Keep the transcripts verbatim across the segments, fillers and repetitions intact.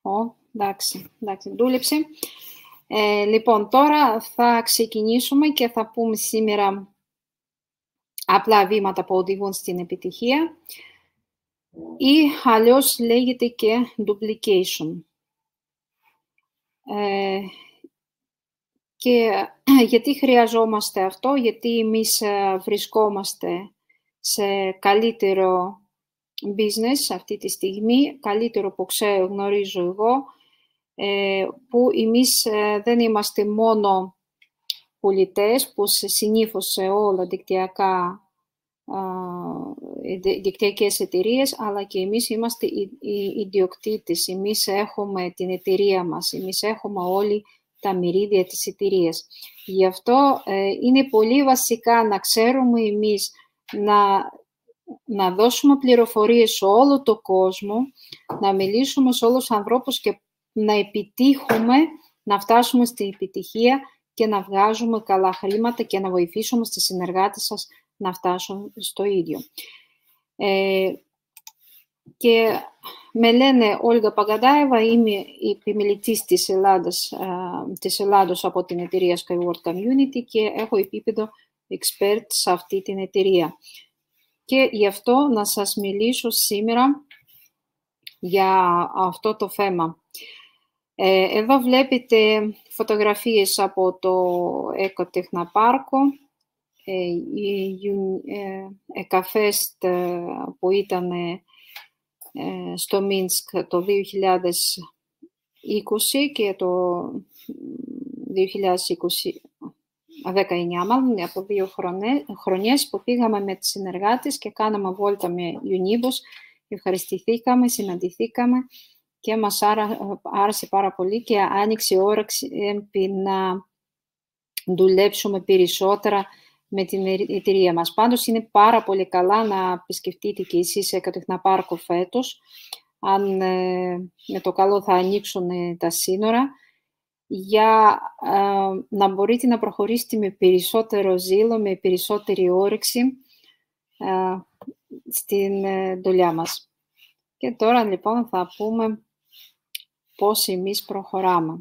Ω, εντάξει, εντάξει, δούλεψε. Ε, λοιπόν, τώρα θα ξεκινήσουμε και θα πούμε σήμερα απλά βήματα που οδηγούν στην επιτυχία ή αλλιώς λέγεται και duplication. Ε, και γιατί χρειαζόμαστε αυτό, γιατί εμείς βρισκόμαστε σε καλύτερο business αυτή τη στιγμή, καλύτερο που ξέρω, γνωρίζω εγώ, που εμείς δεν είμαστε μόνο πολιτές, που συνήθως σε όλα δικτυακά, δικτυακές εταιρείες, αλλά και εμείς είμαστε οι ιδιοκτήτες, εμείς έχουμε την εταιρεία μας, εμείς έχουμε όλοι τα μερίδια της εταιρείας. Γι' αυτό είναι πολύ βασικά να ξέρουμε εμείς να να δώσουμε πληροφορίες σε όλο τον κόσμο, να μιλήσουμε σε όλους τους ανθρώπους και να επιτύχουμε, να φτάσουμε στην επιτυχία και να βγάζουμε καλά χρήματα και να βοηθήσουμε στις συνεργάτες σας να φτάσουν στο ίδιο. Ε, και με λένε Όλγα Παγκαντάεβα, είμαι η επιμελητής της Ελλάδας, της Ελλάδος από την εταιρεία Skyward Community και έχω επίπεδο expert σε αυτή την εταιρεία. Και γι' αυτό να σας μιλήσω σήμερα για αυτό το θέμα. Ε, εδώ βλέπετε φωτογραφίες από το Εκοτεχναπάρκο, ε, η ε, Εκαφέστ που ήταν ε, στο Μίνσκ το δύο χιλιάδες είκοσι και το δύο χιλιάδες είκοσι δεκαεννιά, μάλλον από δύο χρονιές που πήγαμε με τις συνεργάτες και κάναμε βόλτα με Unibus, ευχαριστηθήκαμε, συναντηθήκαμε και μας άρεσε πάρα πολύ και άνοιξε η όρεξη να δουλέψουμε περισσότερα με την εταιρεία μας. Πάντως είναι πάρα πολύ καλά να επισκεφτείτε και εσείς σε Εκοτεχναπάρκο φέτος, αν με το καλό θα ανοίξουν τα σύνορα, για uh, να μπορείτε να προχωρήσετε με περισσότερο ζήλο, με περισσότερη όρεξη uh, στην uh, δουλειά μας. Και τώρα λοιπόν θα πούμε πώς εμείς προχωράμε.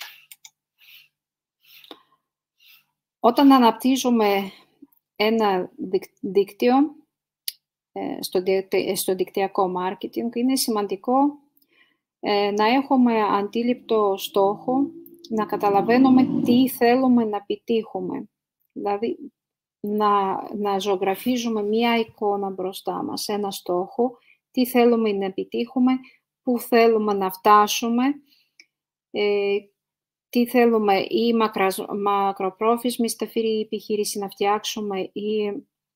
Όταν αναπτύσσουμε ένα δίκτυο στο, στο δικτυακό marketing, είναι σημαντικό να έχουμε αντίληπτο στόχο, να καταλαβαίνουμε τι θέλουμε να επιτύχουμε. Δηλαδή, να, να ζωγραφίζουμε μία εικόνα μπροστά μας, ένα στόχο, τι θέλουμε να επιτύχουμε, πού θέλουμε να φτάσουμε, ε, τι θέλουμε ή μακρας, μακροπρόθεσμη σταθερή επιχείρηση να φτιάξουμε ή,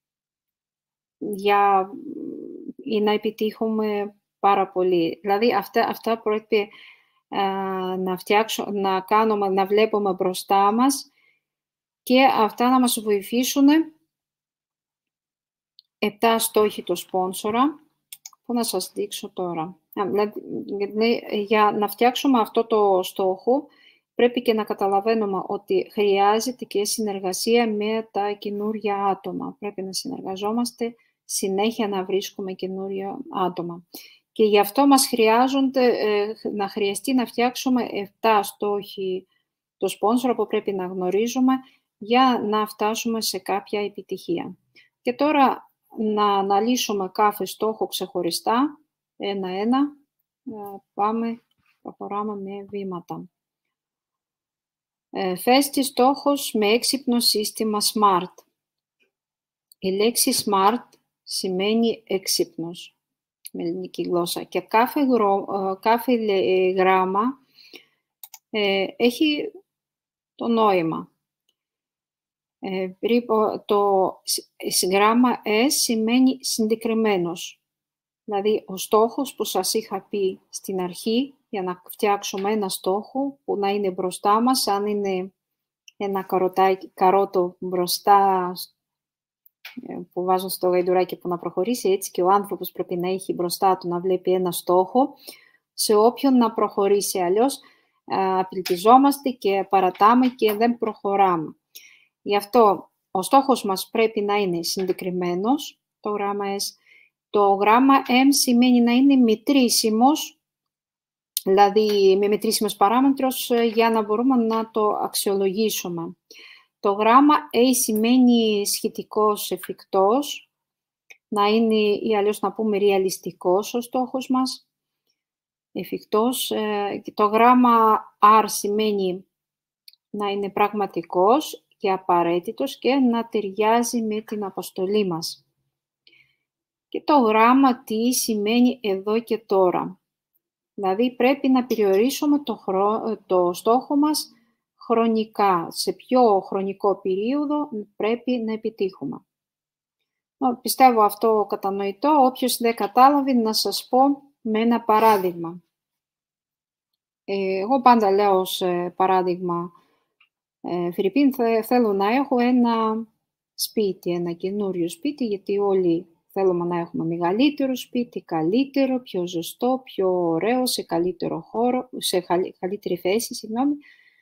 για, ή να επιτύχουμε πάρα πολύ. Δηλαδή, αυτά, αυτά πρέπει uh, να φτιάξουμε, να κάνουμε, να βλέπουμε μπροστά μας και αυτά να μας βοηθήσουν επτά στόχοι του σπόνσορα, που να σας δείξω τώρα. Δηλαδή, για να φτιάξουμε αυτό το στόχο, πρέπει και να καταλαβαίνουμε ότι χρειάζεται και συνεργασία με τα καινούργια άτομα. Πρέπει να συνεργαζόμαστε συνέχεια, να βρίσκουμε καινούργια άτομα. Και γι' αυτό μας χρειάζονται, ε, να χρειαστεί να φτιάξουμε επτά στόχοι το σπόνσορα που πρέπει να γνωρίζουμε για να φτάσουμε σε κάποια επιτυχία. Και τώρα να αναλύσουμε κάθε στόχο ξεχωριστά, ένα-ένα, ε, πάμε, προχωράμε με βήματα. Ε, θέστη στόχος με έξυπνο σύστημα SMART. Η λέξη SMART σημαίνει έξυπνος με ελληνική γλώσσα και κάθε, γρο, κάθε γράμμα ε, έχει το νόημα. Ε, το γράμμα S σημαίνει συγκεκριμένος. Δηλαδή, ο στόχος που σας είχα πει στην αρχή, για να φτιάξουμε ένα στόχο που να είναι μπροστά μας, αν είναι ένα καροτάκι, καρότο μπροστά που βάζω στο γαϊδουράκι που να προχωρήσει, έτσι και ο άνθρωπος πρέπει να έχει μπροστά του να βλέπει ένα στόχο, σε όποιον να προχωρήσει, αλλιώς απελπιζόμαστε και παρατάμε και δεν προχωράμε. Γι' αυτό ο στόχος μας πρέπει να είναι συγκεκριμένος, το γράμμα S. Το γράμμα M σημαίνει να είναι μετρήσιμος δηλαδή με μετρήσιμες παράμετρους, για να μπορούμε να το αξιολογήσουμε. Το γράμμα A σημαίνει σχετικός, εφικτός, να είναι ή αλλιώς να πούμε ρεαλιστικός ο στόχος μας, εφικτός. Το γράμμα R σημαίνει να είναι πραγματικός και απαραίτητος και να ταιριάζει με την αποστολή μας. Και το γράμμα T σημαίνει εδώ και τώρα. Δηλαδή πρέπει να περιορίσουμε το, χρο... το στόχο μας χρονικά. Σε ποιο χρονικό περίοδο πρέπει να επιτύχουμε. Πιστεύω αυτό κατανοητό. Όποιος δεν κατάλαβε, να σας πω με ένα παράδειγμα. Εγώ πάντα λέω ως παράδειγμα, Φιρυπίν, θέλω να έχω ένα σπίτι, ένα καινούριο σπίτι, γιατί όλοι θέλουμε να έχουμε μεγαλύτερο σπίτι, καλύτερο, πιο ζεστό, πιο ωραίο, σε καλύτερο χώρο, σε καλύτερη θέση, συγγνώμη,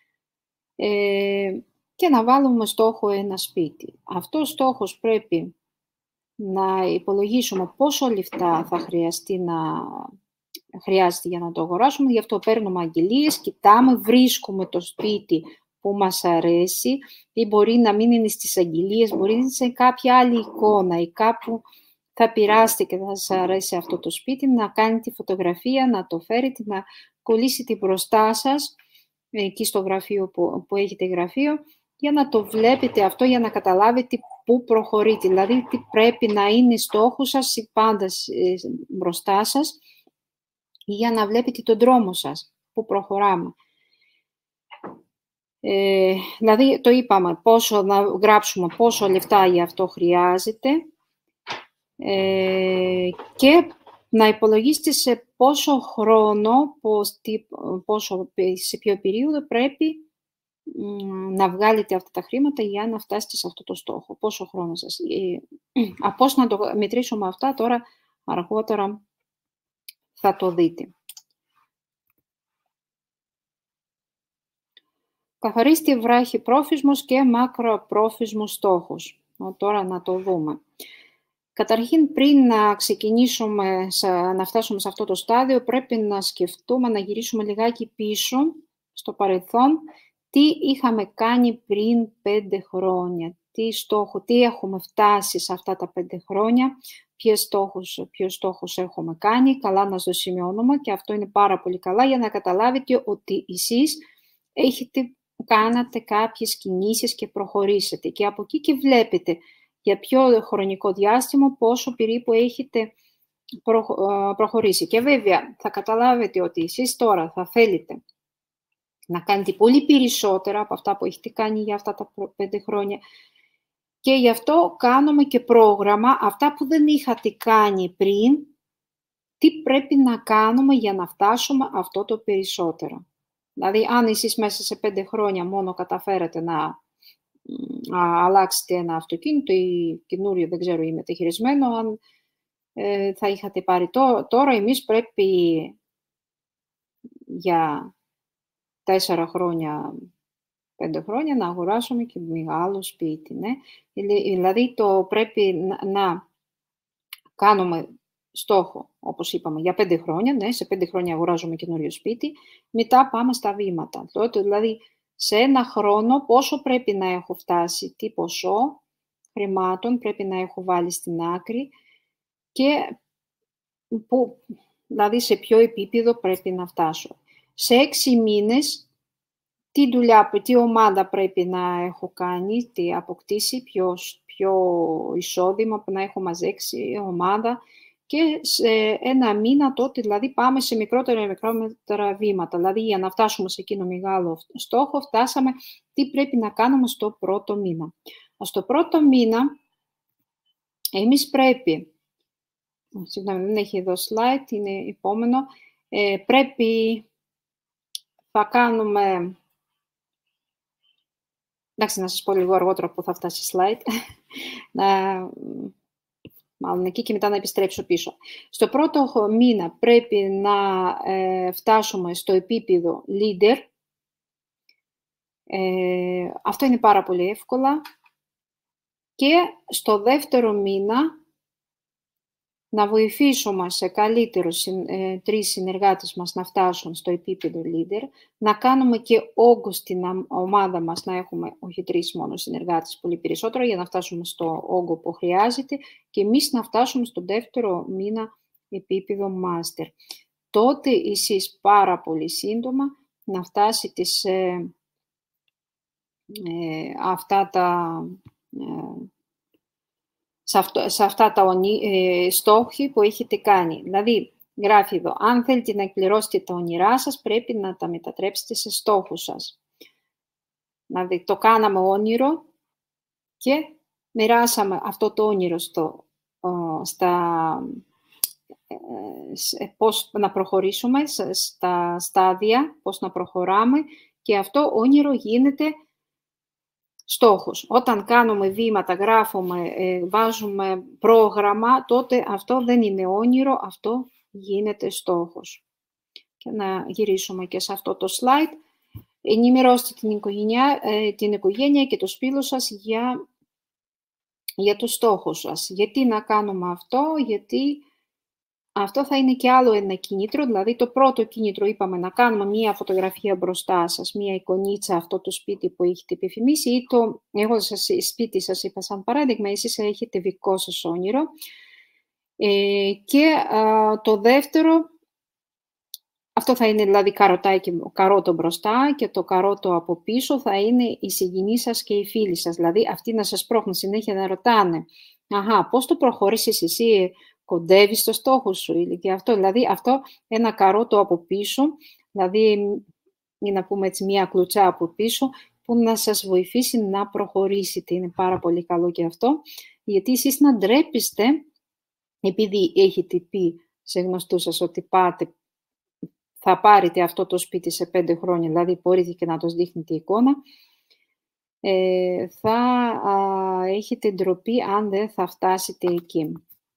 ε, και να βάλουμε στόχο ένα σπίτι. Αυτός στόχος πρέπει να υπολογίσουμε πόσο λεφτά θα χρειαστεί να χρειάζεται για να το αγοράσουμε. Γι' αυτό παίρνουμε αγγελίες, κοιτάμε, βρίσκουμε το σπίτι που μας αρέσει ή μπορεί να μην είναι στις αγγελίες, μπορεί να είναι σε κάποια άλλη εικόνα ή κάπου θα πειράσετε και θα σας αρέσει αυτό το σπίτι, να κάνετε φωτογραφία, να το φέρετε, να κολλήσετε μπροστά σας, εκεί στο γραφείο που, που έχετε γραφείο, για να το βλέπετε αυτό, για να καταλάβετε πού προχωρείτε. Δηλαδή, τι πρέπει να είναι στόχος σας πάντα μπροστά σας, για να βλέπετε τον δρόμο σας, πού προχωράμε. Ε, δηλαδή, το είπαμε, πόσο, να γράψουμε πόσο λεφτά για αυτό χρειάζεται ε, και να υπολογίσετε σε πόσο χρόνο, πόσο, σε ποιο περίοδο πρέπει να βγάλετε αυτά τα χρήματα για να φτάσετε σε αυτό το στόχο. Πόσο χρόνο σας. Ε, πώς να το μετρήσουμε αυτά τώρα, αργότερα θα το δείτε. Καθορίστε βράχυπρόθεσμους και μακροπρόθεσμους στόχους. Τώρα να το δούμε. Καταρχήν, πριν να ξεκινήσουμε, να φτάσουμε σε αυτό το στάδιο, πρέπει να σκεφτούμε, να γυρίσουμε λιγάκι πίσω στο παρελθόν, τι είχαμε κάνει πριν πέντε χρόνια, τι στόχο, τι έχουμε φτάσει σε αυτά τα πέντε χρόνια, ποιες στόχους, ποιος στόχος έχουμε κάνει, καλά να το σημειώνουμε και αυτό είναι πάρα πολύ καλά για να καταλάβετε ότι εσείς έχετε, κάνατε κάποιες κινήσεις και προχωρήσετε και από εκεί και βλέπετε για ποιο χρονικό διάστημα πόσο περίπου έχετε προχωρήσει. Και βέβαια θα καταλάβετε ότι εσείς τώρα θα θέλετε να κάνετε πολύ περισσότερα από αυτά που έχετε κάνει για αυτά τα πέντε χρόνια και γι' αυτό κάνουμε και πρόγραμμα, αυτά που δεν είχατε κάνει πριν, τι πρέπει να κάνουμε για να φτάσουμε αυτό το περισσότερο. Δηλαδή, αν εσείς μέσα σε πέντε χρόνια μόνο καταφέρετε να να αλλάξετε ένα αυτοκίνητο ή καινούριο, δεν ξέρω, ή μεταχειρισμένο, αν ε, θα είχατε πάρει το, τώρα, εμείς πρέπει για τέσσερα χρόνια, πέντε χρόνια να αγοράσουμε και μεγάλο σπίτι. Ναι? Δηλαδή, το πρέπει να, να κάνουμε στόχο, όπως είπαμε, για πέντε χρόνια, ναι, σε πέντε χρόνια αγοράζουμε καινούριο σπίτι, μετά πάμε στα βήματα. Τότε, δηλαδή, σε ένα χρόνο πόσο πρέπει να έχω φτάσει, τι ποσό χρημάτων πρέπει να έχω βάλει στην άκρη και που, δηλαδή σε ποιο επίπεδο πρέπει να φτάσω. Σε έξι μήνες τι δουλειά, τι ομάδα πρέπει να έχω κάνει, τι αποκτήσει, ποιο, ποιο εισόδημα που να έχω μαζέξει ομάδα και σε ένα μήνα τότε, δηλαδή πάμε σε μικρότερα και μικρότερα βήματα. Δηλαδή για να φτάσουμε σε εκείνο μεγάλο στόχο, φτάσαμε τι πρέπει να κάνουμε στο πρώτο μήνα. Στο πρώτο μήνα, εμείς πρέπει, συγγνώμη, δεν έχει εδώ slide, είναι επόμενο, ε, πρέπει, θα κάνουμε, εντάξει, να σας πω λίγο αργότερα που θα φτάσει slide, να, μάλλον εκεί και μετά να επιστρέψω πίσω. Στο πρώτο μήνα πρέπει να ε, φτάσουμε στο επίπεδο leader. Ε, αυτό είναι πάρα πολύ εύκολα. Και στο δεύτερο μήνα να βοηθήσουμε σε καλύτερους ε, τρεις συνεργάτες μας να φτάσουν στο επίπεδο leader, να κάνουμε και όγκο στην ομάδα μας, να έχουμε όχι τρεις μόνο συνεργάτες, πολύ περισσότερο, για να φτάσουμε στο όγκο που χρειάζεται και εμείς να φτάσουμε στο δεύτερο μήνα επίπεδο master. Τότε εσείς πάρα πολύ σύντομα να φτάσετε σε ε, αυτά τα... Ε, σε, αυτό, σε αυτά τα ε, στόχοι που έχετε κάνει. Δηλαδή, γράφει εδώ, αν θέλετε να εκπληρώσετε τα όνειρά σας, πρέπει να τα μετατρέψετε σε στόχους σας. Δηλαδή, το κάναμε όνειρο και μοιράσαμε αυτό το όνειρο στο, ο, στα, ε, πώς να προχωρήσουμε στα στάδια, πώς να προχωράμε και αυτό όνειρο γίνεται στόχος. Όταν κάνουμε βήματα, γράφουμε, ε, βάζουμε πρόγραμμα, τότε αυτό δεν είναι όνειρο, αυτό γίνεται στόχος. Και να γυρίσουμε και σε αυτό το slide. Ενημερώστε την οικογένεια, ε, την οικογένεια και το σπίτι σας για, για τους στόχους σας. Γιατί να κάνουμε αυτό, γιατί αυτό θα είναι και άλλο ένα κίνητρο, δηλαδή το πρώτο κίνητρο είπαμε να κάνουμε μία φωτογραφία μπροστά σας, μία εικονίτσα αυτό το σπίτι που έχετε επιθυμήσει ή το, εγώ σας, σπίτι σας είπα σαν παράδειγμα, εσείς έχετε δικό σας όνειρο. Ε, και α, το δεύτερο, αυτό θα είναι δηλαδή καροτάκι, καρότο μπροστά και το καρότο από πίσω θα είναι οι συγγενείς σας και οι φίλοι σας, δηλαδή αυτοί να σας πρόχνουν συνέχεια να ρωτάνε «Αχα, πώς το προχωρήσεις εσύ, κοντεύει στο στόχο σου» ή και αυτό. Δηλαδή, αυτό ένα καρότο από πίσω, δηλαδή, ή να πούμε έτσι, μία κλουτσά από πίσω, που να σας βοηθήσει να προχωρήσετε. Είναι πάρα πολύ καλό και αυτό, γιατί εσείς να ντρέπεστε, επειδή έχετε πει σε γνωστούς σας ότι πάτε, θα πάρετε αυτό το σπίτι σε πέντε χρόνια, δηλαδή μπορείτε και να τους δείχνετε εικόνα, ε, θα α, έχετε ντροπή αν δεν θα φτάσετε εκεί.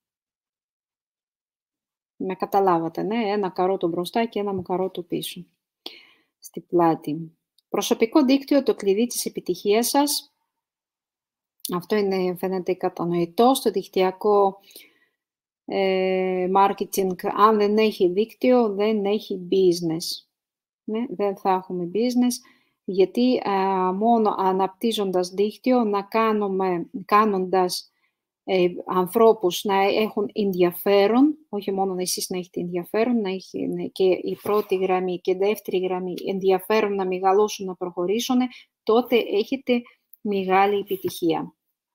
Με καταλάβατε, ναι, ένα καρότο μπροστά και ένα καρότο πίσω, στη πλάτη. Προσωπικό δίκτυο, το κλειδί της επιτυχίας σας. Αυτό είναι, φαίνεται κατανοητό. Στο δικτυακό ε, marketing, αν δεν έχει δίκτυο, δεν έχει business. Ναι, δεν θα έχουμε business, γιατί α, μόνο αναπτύσσοντας δίκτυο, να κάνουμε, κάνοντας Ε, ανθρώπους να έχουν ενδιαφέρον, όχι μόνο εσείς να έχετε ενδιαφέρον, να έχει και η πρώτη γραμμή και η δεύτερη γραμμή ενδιαφέρον να μεγαλώσουν, να προχωρήσουν, τότε έχετε μεγάλη επιτυχία.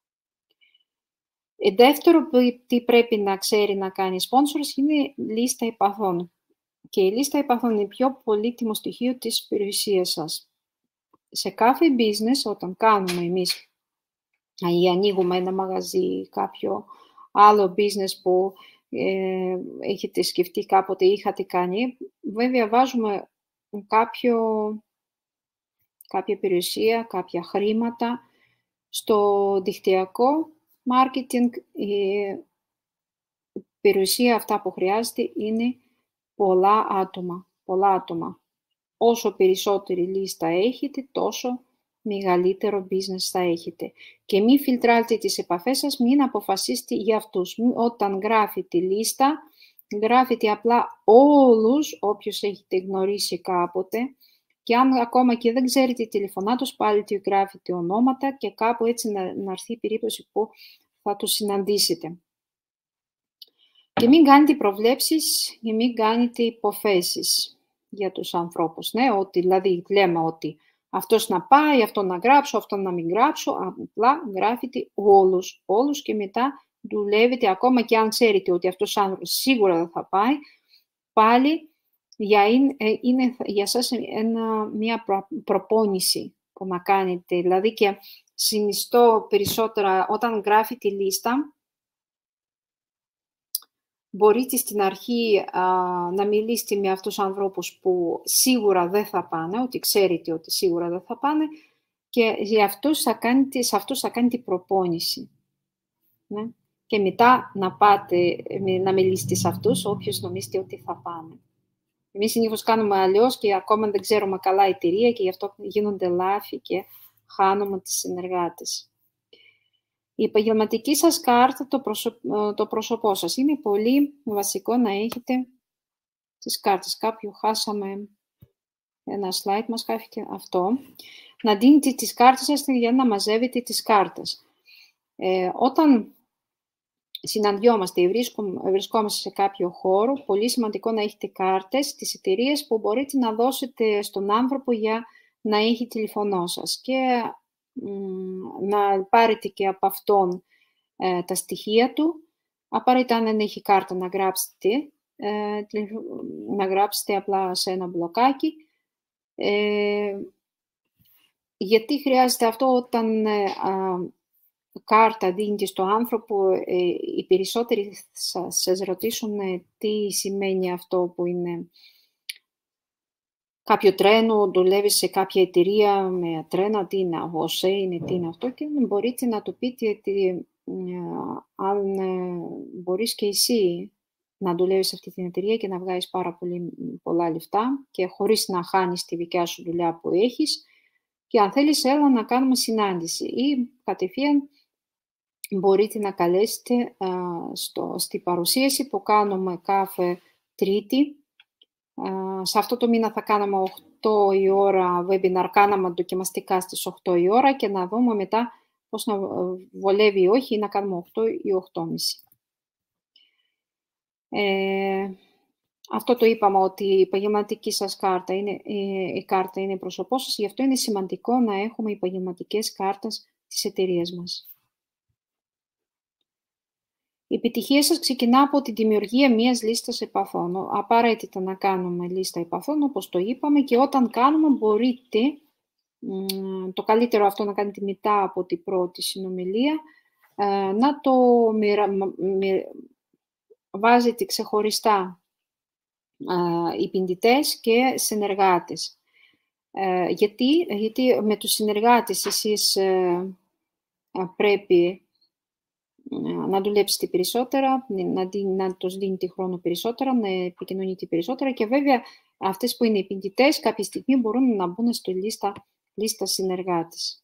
Ε, δεύτερο, τι πρέπει να ξέρει να κάνει sponsors είναι λίστα επαφών. Και η λίστα επαφών είναι πιο πολύτιμο στοιχείο της περιουσίας σας. Σε κάθε business, όταν κάνουμε εμείς ή ανοίγουμε ένα μαγαζί, κάποιο άλλο business που ε, έχετε σκεφτεί κάποτε ή είχατε κάνει, βέβαια βάζουμε κάποιο, κάποια περιουσία, κάποια χρήματα. Στο δικτυακό marketing η περιουσία αυτά που χρειάζεται είναι πολλά άτομα. Πολλά άτομα. Όσο περισσότερη λίστα έχετε, τόσο μεγαλύτερο business θα έχετε. Και μην φιλτράρετε τις επαφές σας, μην αποφασίσετε για αυτούς. Όταν γράφετε λίστα, γράφετε απλά όλους όποιους έχετε γνωρίσει κάποτε και αν ακόμα και δεν ξέρετε τηλεφωνά τους, πάλι του γράφετε ονόματα και κάπου έτσι να, να έρθει η περίπτωση που θα τους συναντήσετε. Και μην κάνετε προβλέψεις και μην κάνετε υποθέσεις για τους ανθρώπους. Ναι, ότι, δηλαδή λέμε ότι αυτός να πάει, αυτό να γράψω, αυτό να μην γράψω, απλά γράφετε όλους, όλους και μετά δουλεύετε, ακόμα και αν ξέρετε ότι αυτός ο άνθρωπος σίγουρα δεν θα πάει, πάλι για είναι, είναι για σας ένα, μια προ, προπόνηση που να κάνετε. Δηλαδή και συνιστώ περισσότερα όταν γράφετε λίστα, μπορείτε στην αρχή α, να μιλήσετε με αυτούς τους ανθρώπους που σίγουρα δεν θα πάνε, ότι ξέρετε ότι σίγουρα δεν θα πάνε και για αυτούς θα κάνετε, σε αυτούς θα κάνετε προπόνηση. Ναι? Και μετά να πάτε, να μιλήσετε σε αυτούς, όποιος νομίζετε ότι θα πάνε. Εμείς συνήθως κάνουμε αλλιώς και ακόμα δεν ξέρουμε καλά η εταιρεία και γι' αυτό γίνονται λάθη και χάνουμε τις συνεργάτες. Η επαγγελματική σας κάρτα, το, προσω... το πρόσωπό σας. Είναι πολύ βασικό να έχετε τις κάρτες. Κάποιου χάσαμε ένα slide, μας χάθηκε αυτό. Να δίνετε τις κάρτες σας για να μαζεύετε τις κάρτες. Ε, όταν συναντιόμαστε ή βρισκόμαστε σε κάποιο χώρο, πολύ σημαντικό να έχετε κάρτες της εταιρείας που μπορείτε να δώσετε στον άνθρωπο για να έχει τηλεφωνό σας και μ, να πάρετε και από αυτόν ε, τα στοιχεία του. Απαραίτητα αν δεν έχει κάρτα να γράψετε, ε, να γράψετε απλά σε ένα μπλοκάκι. Ε, γιατί χρειάζεται αυτό όταν ε, α, κάρτα δίνετε στον άνθρωπο, ε, οι περισσότεροι θα σας ρωτήσουν ε, τι σημαίνει αυτό που είναι κάποιο τρένο, δουλεύει σε κάποια εταιρεία με τρένα, τι είναι ΟΣΕ, είναι τι είναι αυτό και μπορείτε να του πείτε ότι ε, αν ε, μπορείς και εσύ να δουλεύεις σε αυτή την εταιρεία και να βγάζεις πάρα πολύ, πολλά λεφτά και χωρίς να χάνεις τη δικιά σου δουλειά που έχεις και αν θέλεις έλα να κάνουμε συνάντηση ή κατευθείαν μπορείτε να καλέσετε α, στο, στη παρουσίαση που κάνουμε κάθε Τρίτη. Α, σε αυτό το μήνα θα κάναμε οκτώ η ώρα webinar, κάναμε δοκιμαστικά στις οκτώ η ώρα και να δούμε μετά πώς να βολεύει ή όχι, ή να κάνουμε οκτώ ή οκτώ και μισή. Ε, αυτό το είπαμε ότι η επαγγελματική σας κάρτα είναι, η, η κάρτα είναι πρόσωπό σας, γι' αυτό είναι σημαντικό να έχουμε επαγγελματικές κάρτες της εταιρείας μας. Η επιτυχία σας ξεκινά από τη δημιουργία μιας λίστας επαφών. Απαραίτητα να κάνουμε λίστα επαφών, όπως το είπαμε, και όταν κάνουμε μπορείτε, το καλύτερο αυτό να κάνετε μετά από την πρώτη συνομιλία, να το μοιρα... βάζετε ξεχωριστά οι επενδυτές και συνεργάτες. Γιατί, γιατί με τους συνεργάτες εσείς πρέπει να δουλέψετε περισσότερα, να, να τους δίνετε χρόνο περισσότερα, να επικοινωνείτε περισσότερα και βέβαια αυτές που είναι επενδυτές κάποια στιγμή μπορούν να μπουν στη λίστα, λίστα συνεργάτες.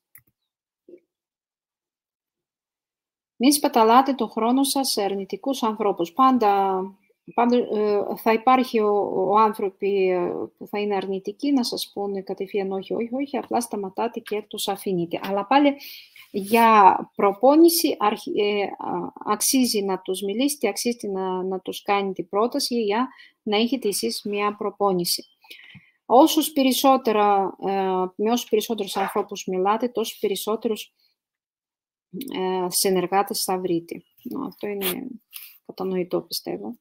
Μην σπαταλάτε τον χρόνο σας σε αρνητικούς ανθρώπους. Πάντα, πάντα ε, θα υπάρχει ο, ο άνθρωποι που θα είναι αρνητικοί να σας πούνε κατευθείαν όχι, όχι, όχι, απλά σταματάτε και τους αφήνετε. Αλλά πάλι για προπόνηση ε, αξίζει να τους μιλήσετε, αξίζει να, να τους κάνετε πρόταση για να έχετε εσείς μια προπόνηση. Όσους περισσότερα, ε, με όσους περισσότερους ανθρώπους μιλάτε, τόσους περισσότερους ε, συνεργάτες θα βρείτε. Αυτό είναι κατανοητό, πιστεύω.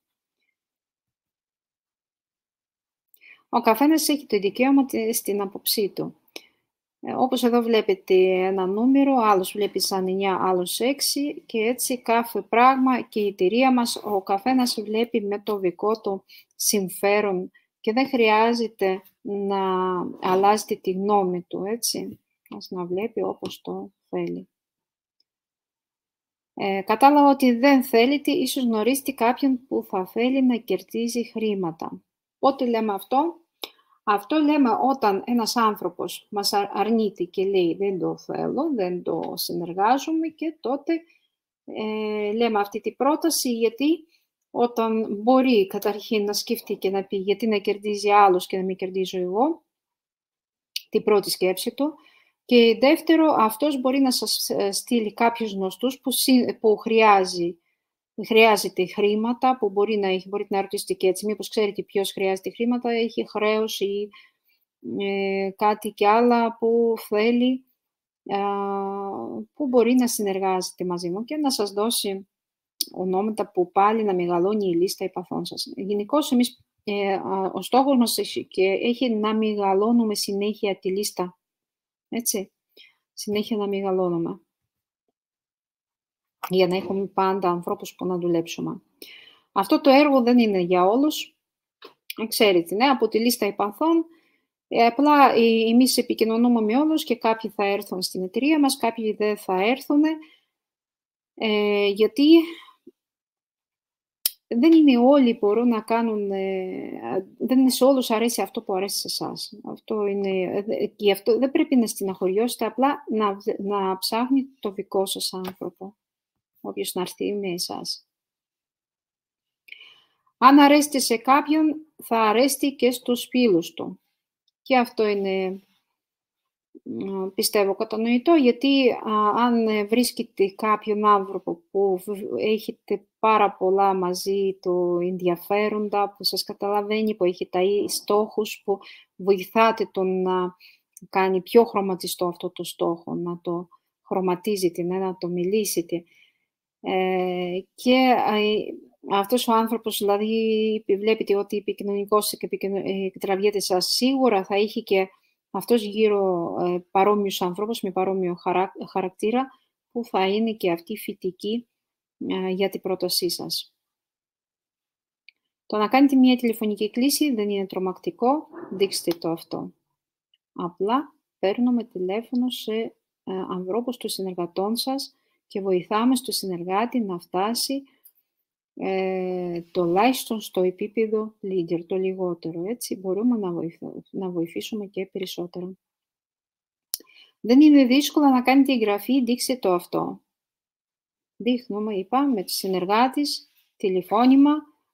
Ο καθένας έχει το δικαίωμα στην άποψή του. Ε, όπως εδώ βλέπετε ένα νούμερο, άλλος βλέπει σαν εννιά, άλλος έξι και έτσι κάθε πράγμα και η εταιρεία μας, ο καθένας βλέπει με το δικό του συμφέρον και δεν χρειάζεται να αλλάζετε τη γνώμη του, έτσι. Ας να βλέπει όπως το θέλει. Ε, κατάλαβα ότι δεν θέλετε, ίσως γνωρίσετε κάποιον που θα θέλει να κερδίζει χρήματα. Πότε λέμε αυτό? Αυτό λέμε όταν ένας άνθρωπος μας αρνείται και λέει δεν το θέλω, δεν το συνεργάζομαι και τότε ε, λέμε αυτή την πρόταση γιατί όταν μπορεί καταρχήν να σκεφτεί και να πει γιατί να κερδίζει άλλος και να μην κερδίζω εγώ, την πρώτη σκέψη του. Και δεύτερο, αυτός μπορεί να σας στείλει κάποιους γνωστούς που, που χρειάζει, χρειάζεται χρήματα, που μπορεί να έχει, μπορείτε να ρωτήσετε και έτσι, μήπως ξέρετε ποιος χρειάζεται χρήματα, έχει χρέος ή ε, κάτι κι άλλα που θέλει, ε, που μπορεί να συνεργάζεται μαζί μου και να σας δώσει ονόματα που πάλι να μεγαλώνει η λίστα επαφών σας. Γενικώς, εμείς, ε, ο στόχος μας έχει, και έχει να μεγαλώνουμε συνέχεια τη λίστα. Έτσι, συνέχεια να μεγαλώνουμε. Για να έχουμε πάντα ανθρώπους που να δουλέψουμε. Αυτό το έργο δεν είναι για όλους. Ξέρετε, ναι, από τη λίστα επαφών, ε, απλά ε, εμείς επικοινωνούμε με όλους και κάποιοι θα έρθουν στην εταιρεία μας, κάποιοι δεν θα έρθουν, ε, γιατί δεν είναι όλοι που μπορούν να κάνουν, ε, δεν είναι σε όλους αρέσει αυτό που αρέσει σε εσάς. Αυτό είναι, και αυτό δεν πρέπει να στεναχωριώσετε, απλά να, να ψάχνετε το δικό σας άνθρωπο. όποιος να έρθει με εσάς. Αν αρέσετε σε κάποιον, θα αρέσει και στους φίλους του. Και αυτό είναι, πιστεύω, κατανοητό, γιατί α, αν βρίσκετε κάποιον άνθρωπο που έχετε πάρα πολλά μαζί του ενδιαφέροντα, που σας καταλαβαίνει, που έχει τα στόχους, που βοηθάτε τον να κάνει πιο χρωματιστό αυτό το στόχο, να το χρωματίζετε, ναι, να το μιλήσετε. Ε, και ε, αυτός ο άνθρωπος, δηλαδή, βλέπετε ότι επικοινωνικός και επιτραβιέται σας, σίγουρα θα έχει και αυτός γύρω ε, παρόμοιους ανθρώπους με παρόμοιο χαρά, χαρακτήρα, που θα είναι και αυτοί φυτικοί ε, για την πρότασή σας. Το να κάνετε μια τηλεφωνική κλήση δεν είναι τρομακτικό, δείξτε το αυτό. Απλά παίρνουμε τηλέφωνο σε ε, ανθρώπους των συνεργατών σας και βοηθάμε στο συνεργάτη να φτάσει ε, τουλάχιστον στο επίπεδο leader, το λιγότερο. Έτσι μπορούμε να, βοηθ, να βοηθήσουμε και περισσότερο. Δεν είναι δύσκολο να κάνετε εγγραφή, δείξτε το αυτό. Δείχνουμε, είπα, με τους συνεργάτες, τηλεφώνημα,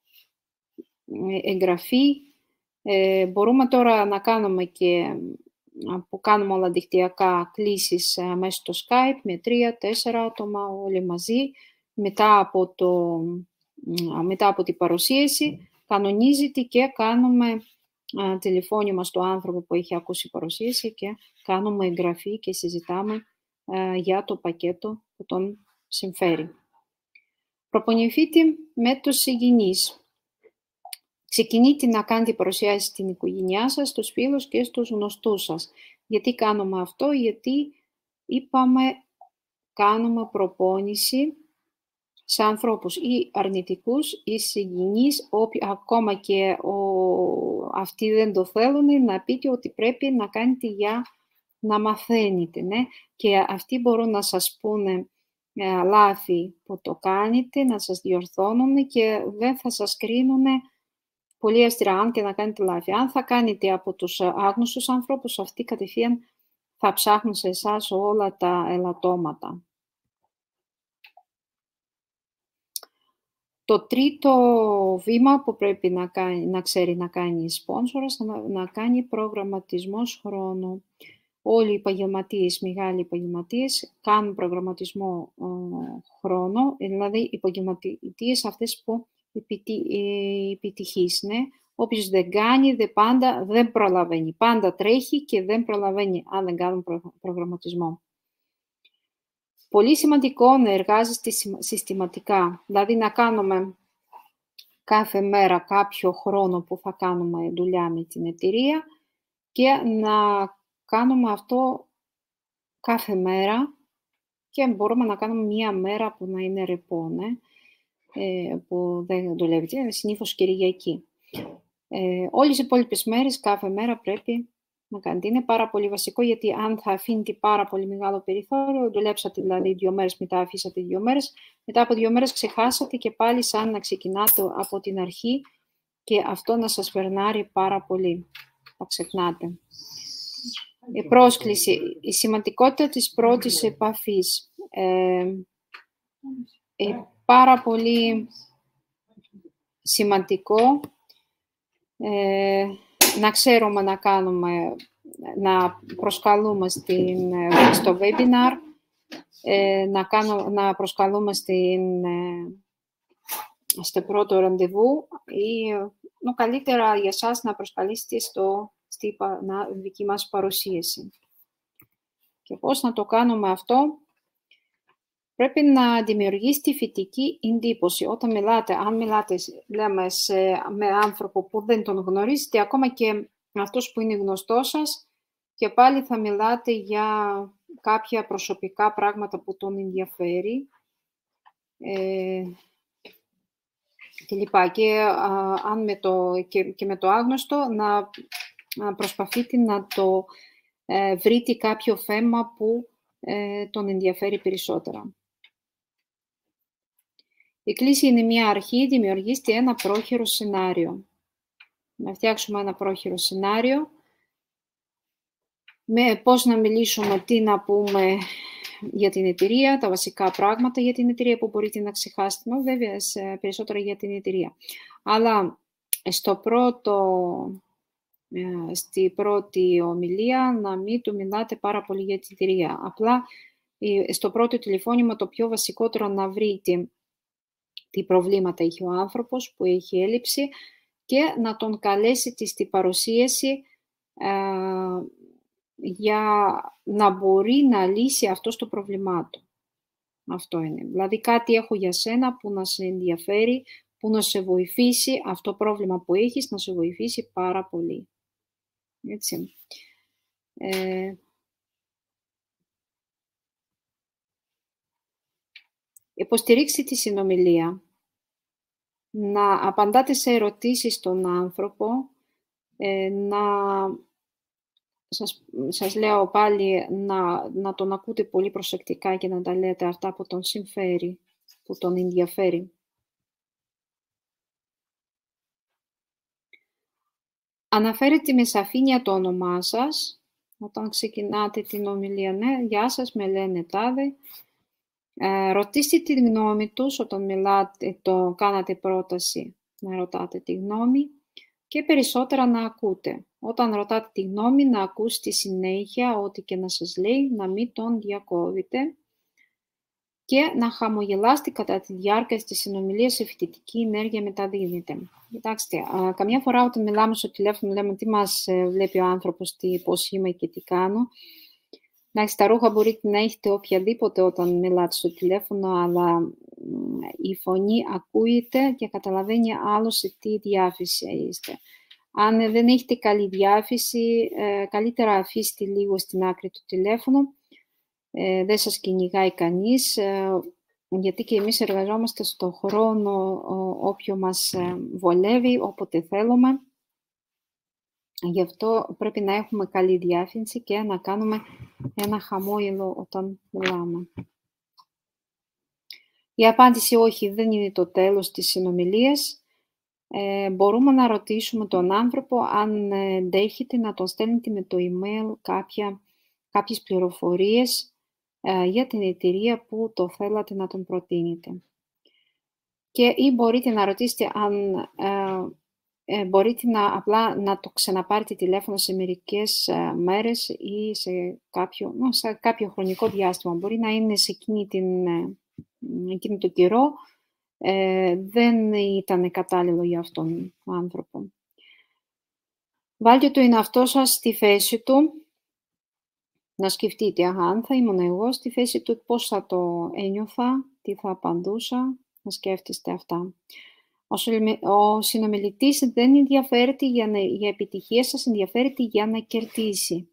εγγραφή. Ε, μπορούμε τώρα να κάνουμε και που κάνουμε όλα δικτυακά κλήσεις μέσα στο Skype με τρία, τέσσερα άτομα όλοι μαζί. Μετά από, το, μετά από την παρουσίαση κανονίζεται και κάνουμε α, τηλεφώνημα στο άνθρωπο που έχει ακούσει παρουσίαση και κάνουμε εγγραφή και συζητάμε α, για το πακέτο που τον συμφέρει. Προπονηθείτε με τους συγγενείς. Ξεκινείτε να κάνετε παρουσιάσεις στην οικογένειά σας, στους φίλους και στους γνωστούς σας. Γιατί κάνουμε αυτό? Γιατί είπαμε κάνουμε προπόνηση σε ανθρώπους ή αρνητικούς ή συγγενείς, όποι ακόμα και ο, αυτοί δεν το θέλουν, να πείτε ότι πρέπει να κάνετε για να μαθαίνετε. Ναι? Και αυτοί μπορούν να σας πούνε ε, λάθη που το κάνετε, να σας διορθώνουν και δεν θα σας κρίνουν πολύ αστηρά, αν και να κάνετε λάθη. Αν θα κάνετε από τους άγνωστους ανθρώπους, αυτοί κατευθείαν θα ψάχνουν σε εσάς όλα τα ελαττώματα. Το τρίτο βήμα που πρέπει να, κάνει, να ξέρει να κάνει η σπόνσορας, να, να κάνει προγραμματισμός χρόνου. Όλοι οι επαγγελματίες, μεγάλοι επαγγελματίες, κάνουν προγραμματισμό ε, χρόνου, δηλαδή οι επαγγελματίες αυτές που επιτυχείς, ναι. Όποιος δεν κάνει, δεν πάντα δεν προλαβαίνει. Πάντα τρέχει και δεν προλαβαίνει αν δεν κάνουν προγραμματισμό. Πολύ σημαντικό να εργάζεστε συστηματικά, δηλαδή να κάνουμε κάθε μέρα κάποιο χρόνο που θα κάνουμε δουλειά με την εταιρεία και να κάνουμε αυτό κάθε μέρα και μπορούμε να κάνουμε μία μέρα που να είναι ρεπό, ναι, που δεν δουλεύετε, συνήθως Κυριακή. Ε, όλες οι υπόλοιπες μέρες, κάθε μέρα πρέπει να κάνετε. Είναι πάρα πολύ βασικό, γιατί αν θα αφήνετε πάρα πολύ μεγάλο περιθώριο, δουλέψατε δηλαδή δύο μέρες, μετά αφήσατε δύο μέρες, μετά από δύο μέρες ξεχάσατε και πάλι σαν να ξεκινάτε από την αρχή και αυτό να σας βερνάρει πάρα πολύ. Θα ξεχνάτε. Η πρόσκληση, η σημαντικότητα της πρώτης επαφής. Ε, ε, πάρα πολύ σημαντικό ε, να ξέρουμε να κάνουμε, να προσκαλούμε στην, στο webinar, ε, να, κάνω, να προσκαλούμε στην, ε, στο πρώτο ραντεβού ή νο, καλύτερα για σας να προσκαλήσετε στο, στη να, δική μας παρουσίαση. Και πώς να το κάνουμε αυτό? Πρέπει να δημιουργήσετε φυτική εντύπωση. Όταν μιλάτε, αν μιλάτε λέμε, σε, με άνθρωπο που δεν τον γνωρίζετε, ακόμα και αυτός που είναι γνωστός σας, και πάλι θα μιλάτε για κάποια προσωπικά πράγματα που τον ενδιαφέρει ε, και λοιπά. Και, α, αν με το, και, και με το άγνωστο να, να προσπαθείτε να το ε, βρείτε κάποιο θέμα που ε, τον ενδιαφέρει περισσότερα. Η κλίση είναι μια αρχή, δημιουργήστε ένα πρόχειρο σενάριο. Να φτιάξουμε ένα πρόχειρο σενάριο, με πώς να μιλήσουμε, τι να πούμε, για την εταιρεία, τα βασικά πράγματα για την εταιρεία που μπορείτε να ξεχάσετε, no, βέβαια σε περισσότερα για την εταιρεία. Αλλά στο πρώτο, στη πρώτη ομιλία να μην του μιλάτε πάρα πολύ για την εταιρεία. Απλά στο πρώτο τηλεφώνημα το πιο βασικότερο να βρείτε τι προβλήματα έχει ο άνθρωπος που έχει έλλειψη και να τον καλέσετε στη παρουσίαση ε, για να μπορεί να λύσει αυτό το πρόβλημά του. Αυτό είναι. Δηλαδή κάτι έχω για σένα που να σε ενδιαφέρει, που να σε βοηθήσει, αυτό το πρόβλημα που έχεις να σε βοηθήσει πάρα πολύ. Έτσι. Ε, υποστηρίξτε τη συνομιλία. Να απαντάτε σε ερωτήσεις στον άνθρωπο, ε, να, σας, σας λέω πάλι, να, να τον ακούτε πολύ προσεκτικά και να τα λέτε αυτά που τον συμφέρει, που τον ενδιαφέρει. Αναφέρετε με σαφήνεια το όνομά σας, όταν ξεκινάτε την ομιλία, ναι, γεια σας, με λένε τάδε. Ε, ρωτήστε τη γνώμη τους όταν μιλάτε, το κάνατε πρόταση, να ρωτάτε τη γνώμη και περισσότερα να ακούτε. Όταν ρωτάτε τη γνώμη, να ακούσετε συνέχεια ό,τι και να σας λέει, να μην τον διακόβετε και να χαμογελάστε κατά τη διάρκεια της συνομιλίας, η φοιτητική ενέργεια μεταδίδεται. Κοιτάξτε, α, καμιά φορά όταν μιλάμε στο τηλέφωνο, λέμε τι μας βλέπει ο άνθρωπος, τι, πώς είμαι και τι κάνω. Εντάξει, τα ρούχα μπορείτε να έχετε οποιαδήποτε όταν μιλάτε στο τηλέφωνο, αλλά η φωνή ακούγεται και καταλαβαίνει άλλο σε τι διάθεση είστε. Αν δεν έχετε καλή διάθεση, καλύτερα αφήστε λίγο στην άκρη του τηλέφωνο. Δεν σας κυνηγάει κανείς, γιατί και εμείς εργαζόμαστε στον χρόνο όποιο μας βολεύει, όποτε θέλουμε. Γι' αυτό πρέπει να έχουμε καλή διάθεση και να κάνουμε ένα χαμόγελο όταν μιλάμε. Η απάντηση όχι, δεν είναι το τέλος της συνομιλίας. Ε, μπορούμε να ρωτήσουμε τον άνθρωπο αν ε, δέχεται να τον στέλνετε με το email κάποια, κάποιες πληροφορίες ε, για την εταιρεία που το θέλατε να τον προτείνετε. Και ή μπορείτε να ρωτήσετε αν... Ε, Ε, μπορείτε να, απλά να το ξαναπάρετε τηλέφωνο σε μερικές ε, μέρες ή σε κάποιο, no, σε κάποιο χρονικό διάστημα. Μπορεί να είναι σε εκείνη, την, ε, εκείνη το καιρό, ε, δεν ήταν κατάλληλο για αυτόν τον άνθρωπο. Βάλτε το εαυτό σας στη θέση του, να σκεφτείτε, αν θα ήμουν εγώ στη θέση του, πώς θα το ένιωθα, τι θα απαντούσα, να σκέφτεστε αυτά. Ο συνομιλητής δεν ενδιαφέρεται για, να, για επιτυχία σας, ενδιαφέρεται για να κερδίσει.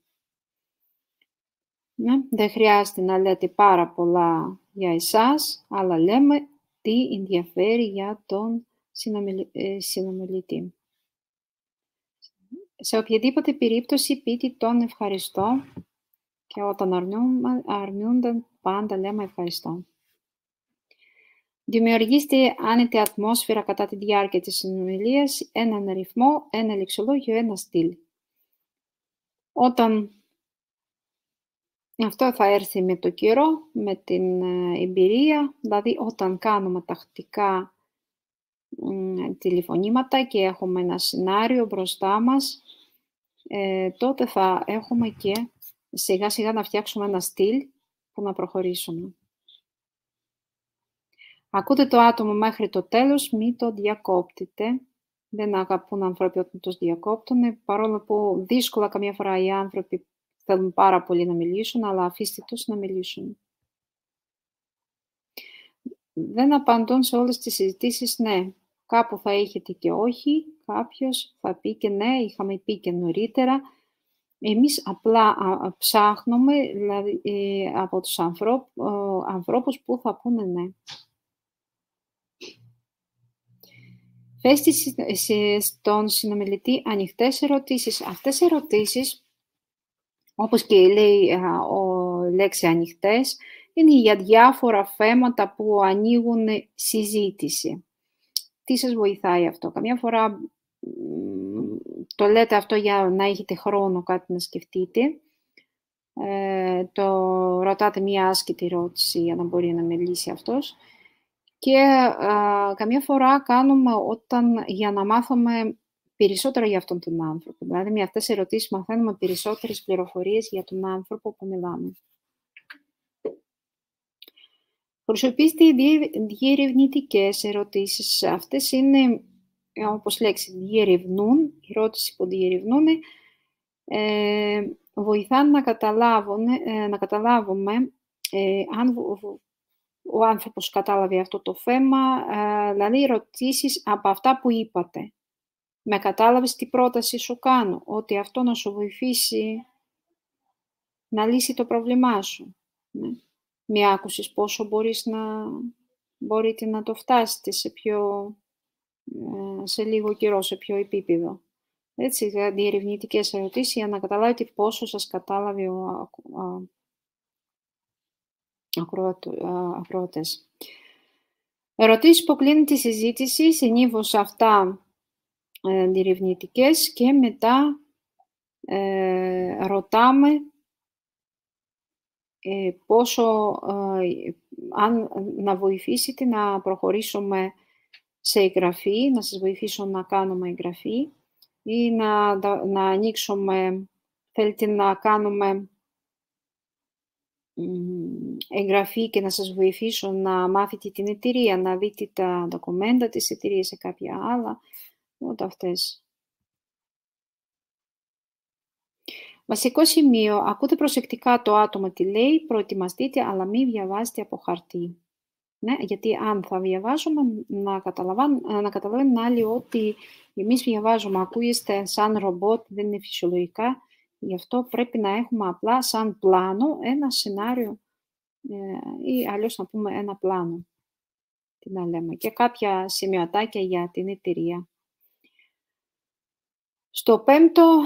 Ναι, δεν χρειάζεται να λέτε πάρα πολλά για εσάς, αλλά λέμε τι ενδιαφέρει για τον συνομιλη, ε, συνομιλητή. Σε οποιαδήποτε περίπτωση πείτε τον ευχαριστώ και όταν αρνούνται πάντα λέμε ευχαριστώ. Δημιουργήστε άνετη ατμόσφαιρα κατά τη διάρκεια της συνομιλίας, έναν ρυθμό, ένα λεξιλόγιο, ένα στυλ. Όταν αυτό θα έρθει με το καιρό, με την εμπειρία, δηλαδή όταν κάνουμε τακτικά μ, τηλεφωνήματα και έχουμε ένα σενάριο μπροστά μας, ε, τότε θα έχουμε και σιγά σιγά να φτιάξουμε ένα στυλ που να προχωρήσουμε. Ακούτε το άτομο μέχρι το τέλος, μην το διακόπτετε. Δεν αγαπούν άνθρωποι όταν τους διακόπτουν, παρόλο που δύσκολα καμιά φορά οι άνθρωποι θέλουν πάρα πολύ να μιλήσουν, αλλά αφήστε τους να μιλήσουν. Δεν απαντούν σε όλες τις συζητήσεις ναι. Κάπου θα έχετε και όχι, κάποιος θα πει και ναι, είχαμε πει και νωρίτερα. Εμείς απλά α, ψάχνουμε δηλαδή, ε, από τους ανθρώπ, ε, ανθρώπους που θα πούνε ναι. Θέστε στον συνομιλητή ανοιχτές ερωτήσεις. Αυτές οι ερωτήσεις, όπως και λέει ο λέξη ανοιχτές, είναι για διάφορα θέματα που ανοίγουν συζήτηση. Τι σας βοηθάει αυτό? Καμιά φορά το λέτε αυτό για να έχετε χρόνο κάτι να σκεφτείτε. ε, το ρωτάτε μία άσκητη ερώτηση για να μπορεί να μιλήσει αυτός. Και α, καμιά φορά κάνουμε όταν, για να μάθουμε περισσότερα για αυτόν τον άνθρωπο. Δηλαδή, με αυτές τις ερωτήσεις μαθαίνουμε περισσότερες πληροφορίες για τον άνθρωπο που μιλάμε. Χρησιμοποιήστε διερευνητικές ερωτήσεις. Αυτές είναι, όπως λέξη, διερευνούν, η ερώτηση που διερευνούν, ε, βοηθάνε να, καταλάβουν, ε, να καταλάβουμε ε, αν ο άνθρωπος κατάλαβε αυτό το θέμα, ε, δηλαδή ερωτήσεις από αυτά που είπατε. Με κατάλαβες τι πρόταση σου κάνω, ότι αυτό να σου βοηθήσει να λύσει το πρόβλημά σου. Ναι. Με άκουσες πόσο μπορείς να, μπορείτε να το φτάσετε σε, πιο, σε λίγο καιρό, σε πιο επίπεδο. Έτσι, διερευνητικές ερωτήσεις για να καταλάβετε πόσο σας κατάλαβε ο ακροατές. Ερωτήσεις που κλείνουν τη συζήτηση, συνήθως αυτά ε, διερευνητικές, και μετά ε, ρωτάμε ε, πόσο, ε, αν να βοηθήσετε να προχωρήσουμε σε εγγραφή, να σας βοηθήσω να κάνουμε εγγραφή ή να, να ανοίξουμε, θέλετε να κάνουμε εγγραφή και να σας βοηθήσω να μάθετε την εταιρεία, να δείτε τα ντοκουμέντα της εταιρείας σε κάποια άλλα, ούτε αυτές. Βασικό σημείο, ακούτε προσεκτικά το άτομο τι λέει, προετοιμαστείτε, αλλά μην διαβάζετε από χαρτί. Ναι, γιατί αν θα διαβάζουμε, να καταλαβαίνουν, να καταλαβαίνουν άλλοι ότι εμείς διαβάζουμε, ακούγεστε σαν ρομπότ, δεν είναι φυσιολογικά, γι' αυτό πρέπει να έχουμε απλά σαν πλάνο ένα σενάριο ε, ή αλλιώς να πούμε ένα πλάνο, τι να λέμε, και κάποια σημειωτάκια για την εταιρεία. Στο πέμπτο,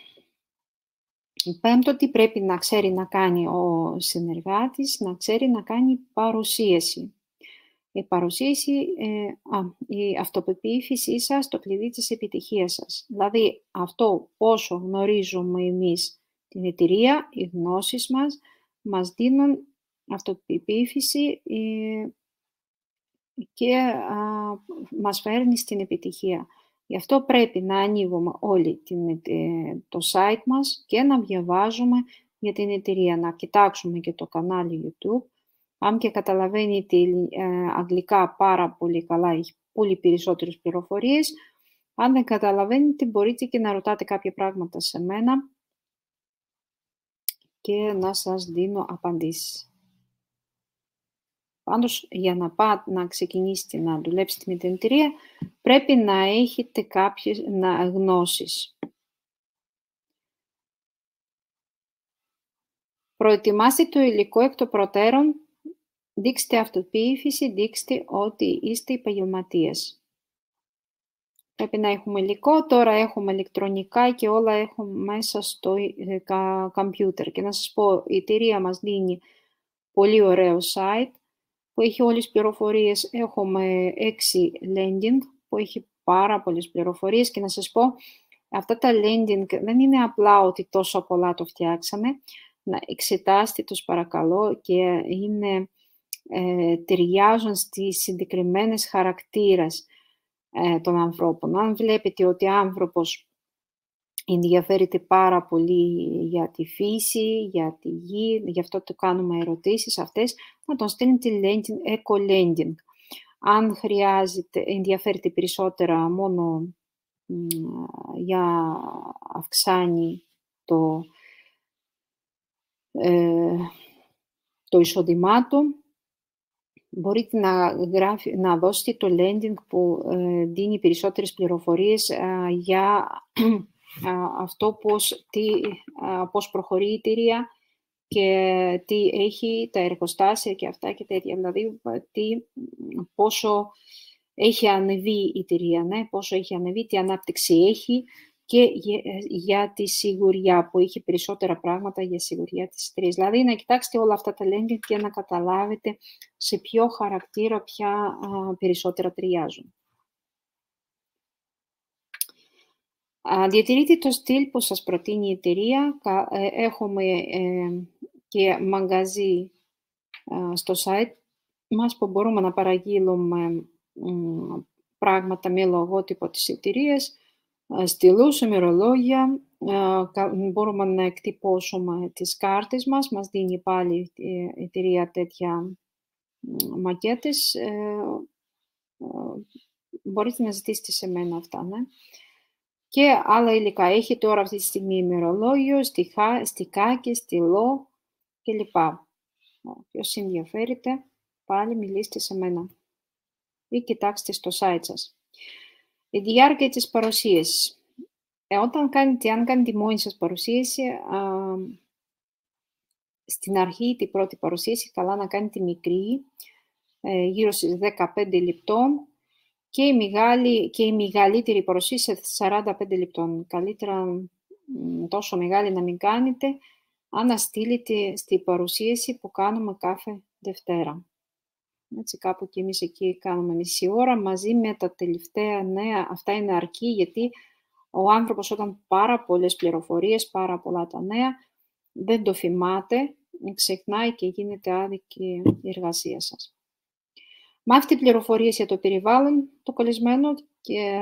πέμπτο, τι πρέπει να ξέρει να κάνει ο συνεργάτης, να ξέρει να κάνει παρουσίαση. Η παρουσίαση, ε, α, η αυτοπεποίθησή σας, το κλειδί της επιτυχίας σας. Δηλαδή, αυτό πόσο γνωρίζουμε εμείς την εταιρεία, οι γνώσεις μας, μας δίνουν αυτοπεποίθηση ε, και α, μας φέρνει στην επιτυχία. Γι' αυτό πρέπει να ανοίγουμε όλοι την, ε, το site μας και να διαβάζουμε για την εταιρεία, να κοιτάξουμε και το κανάλι YouTube. Αν και καταλαβαίνετε ε, αγγλικά πάρα πολύ καλά, έχει πολύ περισσότερες πληροφορίες. Αν δεν καταλαβαίνετε, μπορείτε και να ρωτάτε κάποια πράγματα σε μένα και να σας δίνω απαντήσεις. Πάντως, για να, πά, να ξεκινήσετε να δουλέψετε με την εταιρεία, πρέπει να έχετε κάποιες να, γνώσεις. Προετοιμάστε το υλικό εκ των προτέρων. Δείξτε αυτοποίηση, δείξτε ότι είστε επαγγελματίες. Πρέπει να έχουμε υλικό, τώρα έχουμε ηλεκτρονικά και όλα έχουμε μέσα στο κομπιούτερ. Και να σας πω, η εταιρεία μας δίνει πολύ ωραίο site που έχει όλες τις πληροφορίες. Έχουμε έξι landing που έχει πάρα πολλές πληροφορίες και να σας πω, αυτά τα landing δεν είναι απλά ότι τόσο πολλά το φτιάξαμε. Να εξετάστε τους παρακαλώ και είναι... Ε, ταιριάζουν στις συγκεκριμένες χαρακτήρες ε, των ανθρώπων. Αν βλέπετε ότι ο άνθρωπος ενδιαφέρεται πάρα πολύ για τη φύση, για τη γη, γι' αυτό το κάνουμε ερωτήσεις αυτές, να τον στέλνετε landing, eco-landing. Αν χρειάζεται, ενδιαφέρεται περισσότερα μόνο μ, για αυξάνει το, ε, το εισόδημά του, μπορείτε να, γράφει, να δώσετε το landing που ε, δίνει περισσότερες πληροφορίες ε, για ε, αυτό πώς, τι, ε, πώς προχωρεί η εταιρεία και τι έχει, τα εργοστάσια και αυτά και τέτοια. Δηλαδή, τι, πόσο έχει ανεβεί η εταιρεία, ναι, πόσο έχει ανεβεί, τι ανάπτυξη έχει και για, για τη σιγουριά, που έχει περισσότερα πράγματα για σιγουριά της εταιρείας. Δηλαδή, να κοιτάξετε όλα αυτά τα landing και να καταλάβετε σε ποιο χαρακτήρα πια α, περισσότερα ταιριάζουν. Διατηρείτε το στυλ που σας προτείνει η εταιρεία. Έχουμε και μαγκαζί στο site μας που μπορούμε να παραγγείλουμε πράγματα με λογότυπο της εταιρείας, στυλούς, ημερολόγια, μπορούμε να εκτυπώσουμε τις κάρτες μας, μας δίνει πάλι η εταιρεία τέτοια μακέτες. Μπορείτε να ζητήσετε σε μένα αυτά, ναι. Και άλλα υλικά. Έχει τώρα αυτή τη στιγμή ημερολόγιο, στιχάκι, στυλό κλπ. Ποιος ενδιαφέρεται, πάλι μιλήστε σε μένα ή κοιτάξτε στο site σας. Η διάρκεια της παρουσίασης. Ε, όταν κάνετε, αν κάνετε μόνη σας παρουσίαση, α, στην αρχή, την πρώτη παρουσίαση, καλά να κάνετε μικρή, ε, γύρω στις δεκαπέντε λεπτών, και η, μεγάλη, και η μεγαλύτερη παρουσίαση σε σαράντα πέντε λεπτών. Καλύτερα τόσο μεγάλη να μην κάνετε, αν να στείλετε στη παρουσίαση που κάνουμε κάθε Δευτέρα. Έτσι, κάπου και εμείς εκεί κάνουμε μισή ώρα, μαζί με τα τελευταία νέα. Αυτά είναι αρκεί, γιατί ο άνθρωπος όταν πάρα πολλές πληροφορίες, πάρα πολλά τα νέα, δεν το θυμάται, ξεχνάει και γίνεται άδικη η εργασία σας. Μάθετε πληροφορίες για το περιβάλλον, το κολλισμένο, και,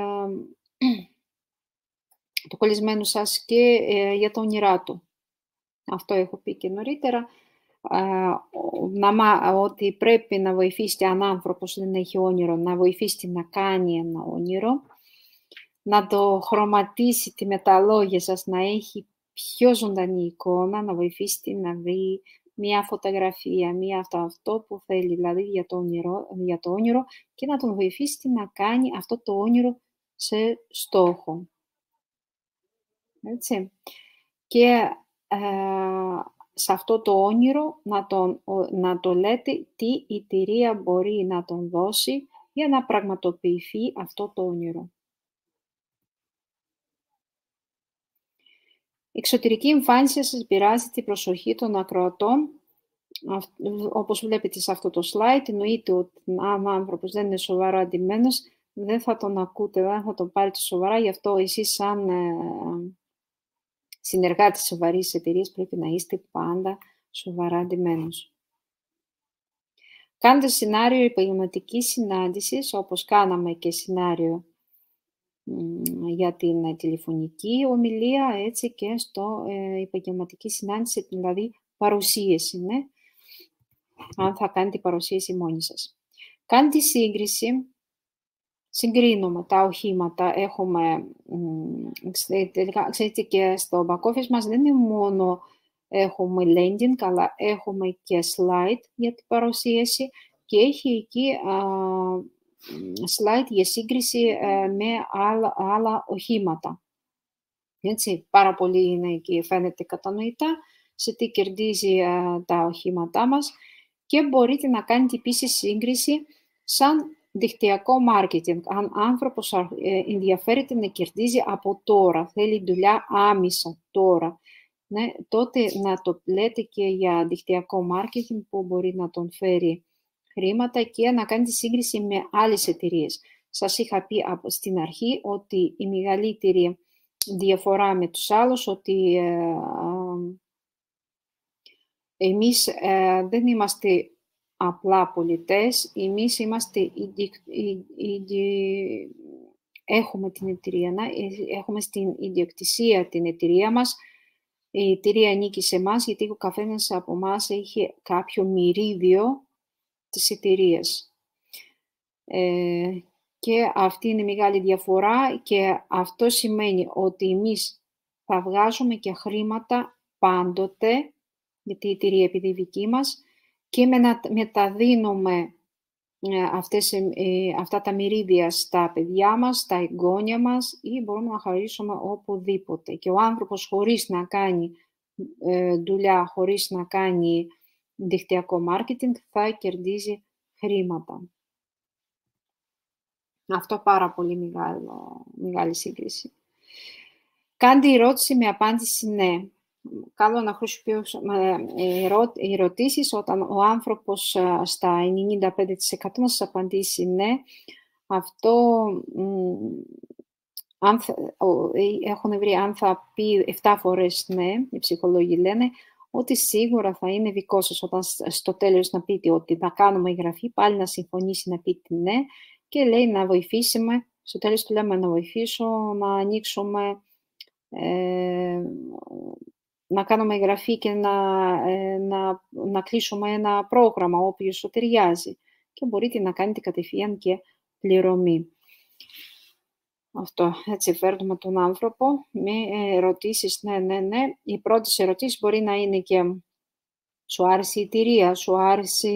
το κολλισμένο σας και ε, για τα όνειρά του. Αυτό έχω πει και νωρίτερα, ε, να, ότι πρέπει να βοηθήσετε αν άνθρωπος δεν έχει όνειρο, να βοηθήσετε να κάνει ένα όνειρο, να το χρωματίσετε με τα λόγια σας, να έχει πιο ζωντανή εικόνα, να βοηθήσετε να βρει μία φωτογραφία, μία αυτό, αυτό που θέλει, δηλαδή για το, όνειρο, για το όνειρο, και να τον βοηθήσετε να κάνει αυτό το όνειρο σε στόχο. Έτσι. Και ε, σε αυτό το όνειρο να, τον, να το λέτε τι η εταιρεία μπορεί να τον δώσει για να πραγματοποιηθεί αυτό το όνειρο. Η εξωτερική εμφάνιση σας πειράζει την προσοχή των ακροατών. Όπως βλέπετε σε αυτό το slide, εννοείται ότι αν ο άνθρωπος δεν είναι σοβαρά αντιμένος, δεν θα τον ακούτε, δεν θα τον πάρετε σοβαρά. Γι' αυτό εσείς σαν ε, συνεργάτης σοβαρής εταιρείας πρέπει να είστε πάντα σοβαρά αντιμένος. Κάντε σενάριο επαγγελματικής συνάντησης, όπως κάναμε και σενάριο για την τηλεφωνική ομιλία, έτσι και στο ε, επαγγελματική συνάντηση, δηλαδή παρουσίαση, ναι, αν θα κάνετε παρουσίαση μόνοι σας. Κάντε σύγκριση, συγκρίνουμε τα οχήματα, έχουμε, ξέρετε και στο back office μας δεν είναι μόνο έχουμε landing, αλλά έχουμε και slide για την παρουσίαση και έχει εκεί α, slide για σύγκριση ε, με άλλα, άλλα οχήματα. Έτσι, πάρα πολύ είναι εκεί, φαίνεται κατανοητά, σε τι κερδίζει ε, τα οχήματά μας, και μπορείτε να κάνετε επίσης σύγκριση σαν δικτυακό marketing. Αν άνθρωπος ε, ενδιαφέρεται να κερδίζει από τώρα, θέλει δουλειά άμεσα τώρα, ναι, τότε να το λέτε και για δικτυακό marketing που μπορεί να τον φέρει χρήματα και να κάνετε σύγκριση με άλλες εταιρείες. Σας είχα πει από στην αρχή ότι η μεγαλύτερη διαφορά με τους άλλους, ότι ε, ε, εμείς ε, δεν είμαστε απλά πολιτές, εμείς είμαστε ιδι, ιδι, έχουμε την εταιρεία, έχουμε στην ιδιοκτησία την εταιρεία μας, η εταιρεία ανήκει σε εμάς, γιατί ο καθένας από εμάς έχει κάποιο μερίδιο της εταιρείας. Ε, και αυτή είναι η μεγάλη διαφορά και αυτό σημαίνει ότι εμείς θα βγάζουμε και χρήματα πάντοτε, γιατί η εταιρεία επειδή δική μας, και μεταδίνουμε αυτές, αυτά τα μερίδια στα παιδιά μας, στα εγγόνια μας ή μπορούμε να χαρίσουμε οπουδήποτε. Και ο άνθρωπος χωρίς να κάνει ε, δουλειά, χωρίς να κάνει δικτυακό μάρκετινγκ, θα κερδίζει χρήματα. Αυτό πάρα πολύ μεγάλο, μεγάλη σύγκριση. Κάντε ερώτηση με απάντηση ναι. Καλό να χρησιμοποιήσουμε ερωτήσεις όταν ο άνθρωπος στα ενενήντα πέντε τοις εκατό να σας απαντήσει ναι. Αυτό μ, αν θα, έχουν βρει αν θα πει επτά φορές ναι, οι ψυχολόγοι λένε, ότι σίγουρα θα είναι δικό σας όταν στο τέλος να πείτε ότι θα κάνουμε εγγραφή, πάλι να συμφωνήσει να πείτε ναι και λέει να βοηθήσουμε, στο τέλος του λέμε να βοηθήσω, να ανοίξουμε, ε, να κάνουμε εγγραφή και να, ε, να, να κλείσουμε ένα πρόγραμμα όποιος σου ταιριάζει και μπορείτε να κάνετε κατευθείαν και πληρωμή. Αυτό, έτσι φέρνουμε τον άνθρωπο με ερωτήσεις, ναι, ναι, ναι. Οι πρώτες ερωτήσεις μπορεί να είναι και σου άρεσε η εταιρεία, σου άρεσε,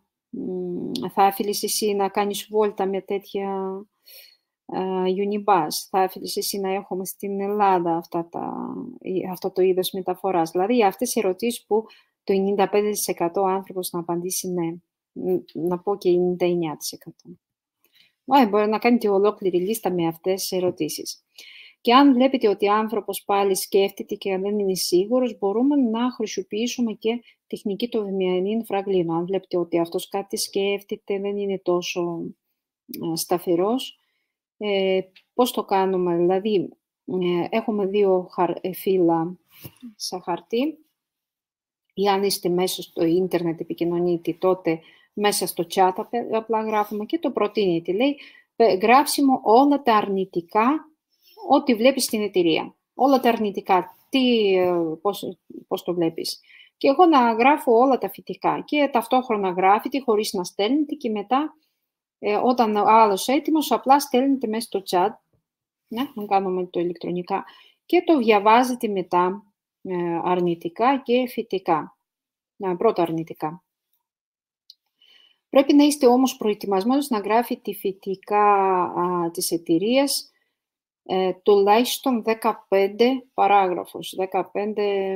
θα ήθελες εσύ να κάνεις βόλτα με τέτοια uh, Unibus, θα ήθελες εσύ να έχουμε στην Ελλάδα αυτά τα, αυτό το είδος μεταφοράς. Δηλαδή αυτές οι ερωτήσεις που το ενενήντα πέντε τοις εκατό άνθρωπος να απαντήσει ναι, να πω και ενενήντα εννέα τοις εκατό. Ά, μπορεί να κάνετε ολόκληρη λίστα με αυτές τις ερωτήσεις. Και αν βλέπετε ότι ο άνθρωπος πάλι σκέφτεται και δεν είναι σίγουρος, μπορούμε να χρησιμοποιήσουμε και τεχνική του Βημιανίν Φραγκλίνου. Αν βλέπετε ότι αυτός κάτι σκέφτεται, δεν είναι τόσο σταθερός. Ε, πώς το κάνουμε, δηλαδή ε, έχουμε δύο φύλλα σε χαρτί. Ή αν είστε μέσα στο ίντερνετ επικοινωνείτε, τότε μέσα στο chat απλά γράφουμε και το προτείνετε. Λέει, γράψει μου όλα τα αρνητικά, ό,τι βλέπεις στην εταιρεία. Όλα τα αρνητικά, τι, πώς, πώς το βλέπεις. Και εγώ να γράφω όλα τα θετικά. Και ταυτόχρονα γράφετε χωρίς να στέλνετε και μετά, ε, όταν ο άλλος έτοιμος, απλά στέλνετε μέσα στο chat. Ναι, να κάνουμε το ηλεκτρονικά. Και το διαβάζετε μετά ε, αρνητικά και θετικά. Ναι, πρώτα αρνητικά. Πρέπει να είστε όμως προετοιμασμένοι να γράφετε θετικά α, της εταιρείας ε, τουλάχιστον δεκαπέντε παράγραφους. δεκαπέντε,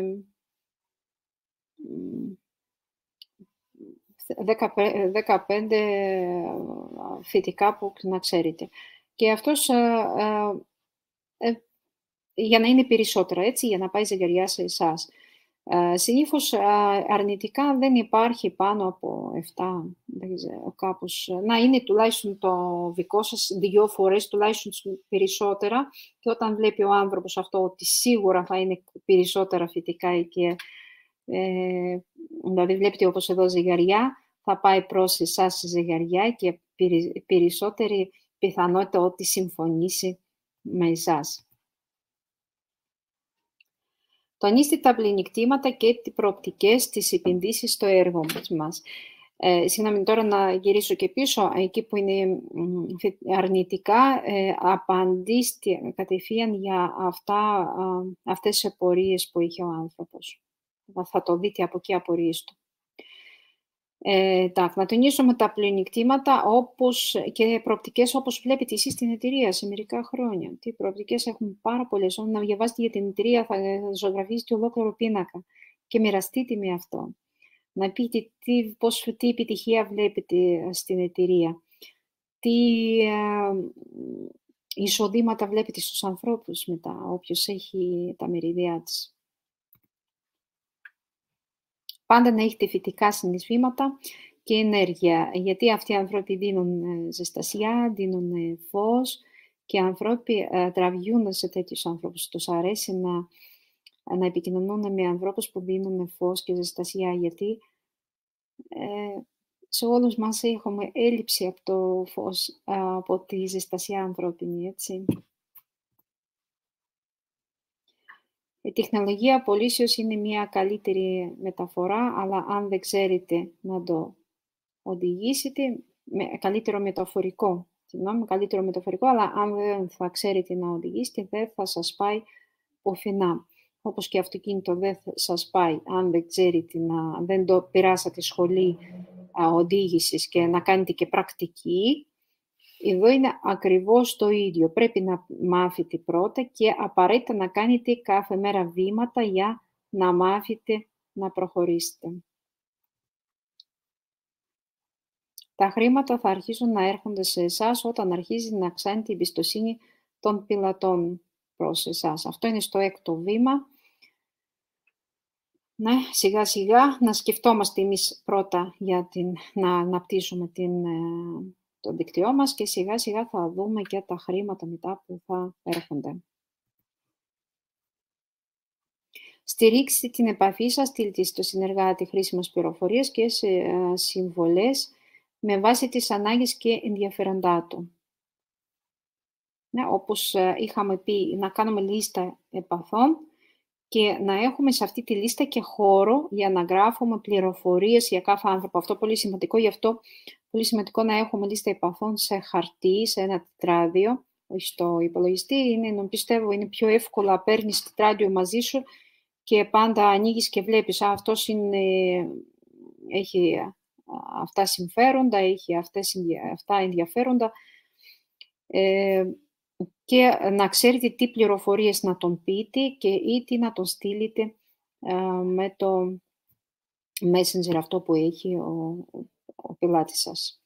δεκαπέντε θετικά που να ξέρετε. Και αυτός ε, ε, ε, για να είναι περισσότερα, έτσι, για να πάει ζευγαριά σε εσάς. Uh, συνήθως uh, αρνητικά δεν υπάρχει πάνω από επτά, δεν ξέρω, κάπως. Να είναι τουλάχιστον το δικό σας δύο φορές, τουλάχιστον περισσότερα και όταν βλέπει ο άνθρωπος αυτό ότι σίγουρα θα είναι περισσότερα θετικά και ε, δηλαδή βλέπετε όπως εδώ ζευγαριά, θα πάει προς εσάς ζευγαριά και περισσότερη πιθανότητα ότι συμφωνήσει με εσάς. Τονίστε τα πλεονεκτήματα και τις προοπτικές της επενδύσης στο έργο μας. Ε, συγγνώμη, τώρα να γυρίσω και πίσω, εκεί που είναι αρνητικά, ε, απαντήστε κατευθείαν για αυτά, α, αυτές τις απορίες που έχει ο άνθρωπος. Θα το δείτε από εκεί απορίες του. Ε, τάκ, να τονίσουμε τα πλεονεκτήματα όπως και προοπτικές όπως βλέπετε εσείς στην εταιρεία σε μερικά χρόνια. Τι προοπτικές έχουν πάρα πολλές. Όταν να διαβάσετε για την εταιρεία θα ζωγραφίσετε ολόκληρο πίνακα και μοιραστείτε με αυτό. Να πείτε τι, πώς, τι επιτυχία βλέπετε στην εταιρεία. Τι ε, εισοδήματα βλέπετε στους ανθρώπους μετά, όποιος έχει τα μερίδια της. Πάντα να έχετε θετικά συναισθήματα και ενέργεια, γιατί αυτοί οι άνθρωποι δίνουν ζεστασιά, δίνουν φως και οι άνθρωποι τραβιούν σε τέτοιους ανθρώπους. Τους αρέσει να, να επικοινωνούν με ανθρώπους που δίνουν φως και ζεστασιά, γιατί ε, σε όλους μας έχουμε έλλειψη από το φως, από τη ζεστασιά ανθρώπινη, έτσι. Η τεχνολογία πωλήσεως είναι μια καλύτερη μεταφορά, αλλά αν δεν ξέρετε να το οδηγήσετε, με καλύτερο μεταφορικό, συγγνώμη, καλύτερο μεταφορικό, αλλά αν δεν θα ξέρετε να οδηγήσετε, δεν θα σας πάει πουθενά. Όπως και αυτοκίνητο δεν θα σας πάει, αν δεν ξέρετε να, δεν το περάσατε σχολή α, οδήγησης και να κάνετε και πρακτική. Εδώ είναι ακριβώς το ίδιο. Πρέπει να μάθετε πρώτα και απαραίτητα να κάνετε κάθε μέρα βήματα για να μάθετε να προχωρήσετε. Τα χρήματα θα αρχίσουν να έρχονται σε εσάς όταν αρχίζει να αυξάνεται η εμπιστοσύνη των πελατών προς εσάς. Αυτό είναι στο έκτο βήμα. Ναι, σιγά σιγά να σκεφτόμαστε εμείς πρώτα για την, να αναπτύσσουμε την, το δίκτυό μας και σιγά σιγά θα δούμε και τα χρήματα μετά που θα έρχονται. Στηρίξτε την επαφή σας, στείλτε στο συνεργάτη χρήσιμες πληροφορίες και σε, ε, συμβολές με βάση τις ανάγκες και ενδιαφέροντά του. Ναι, όπως ε, είχαμε πει, να κάνουμε λίστα επαφών και να έχουμε σε αυτή τη λίστα και χώρο για να γράφουμε πληροφορίες για κάθε άνθρωπο. Αυτό πολύ σημαντικό, γι' αυτό πολύ σημαντικό να έχουμε λίστα επαφών σε χαρτί, σε ένα τετράδιο, όχι στο υπολογιστή. Είναι, πιστεύω, είναι πιο εύκολο να παίρνεις τετράδιο μαζί σου και πάντα ανοίγεις και βλέπεις, α, αυτός είναι, έχει αυτά συμφέροντα, έχει αυτές, αυτά ενδιαφέροντα. Ε, και να ξέρετε τι πληροφορίες να τον πείτε και ή τι να τον στείλετε ε, με το Messenger αυτό που έχει ο, ο, ο πελάτης σας.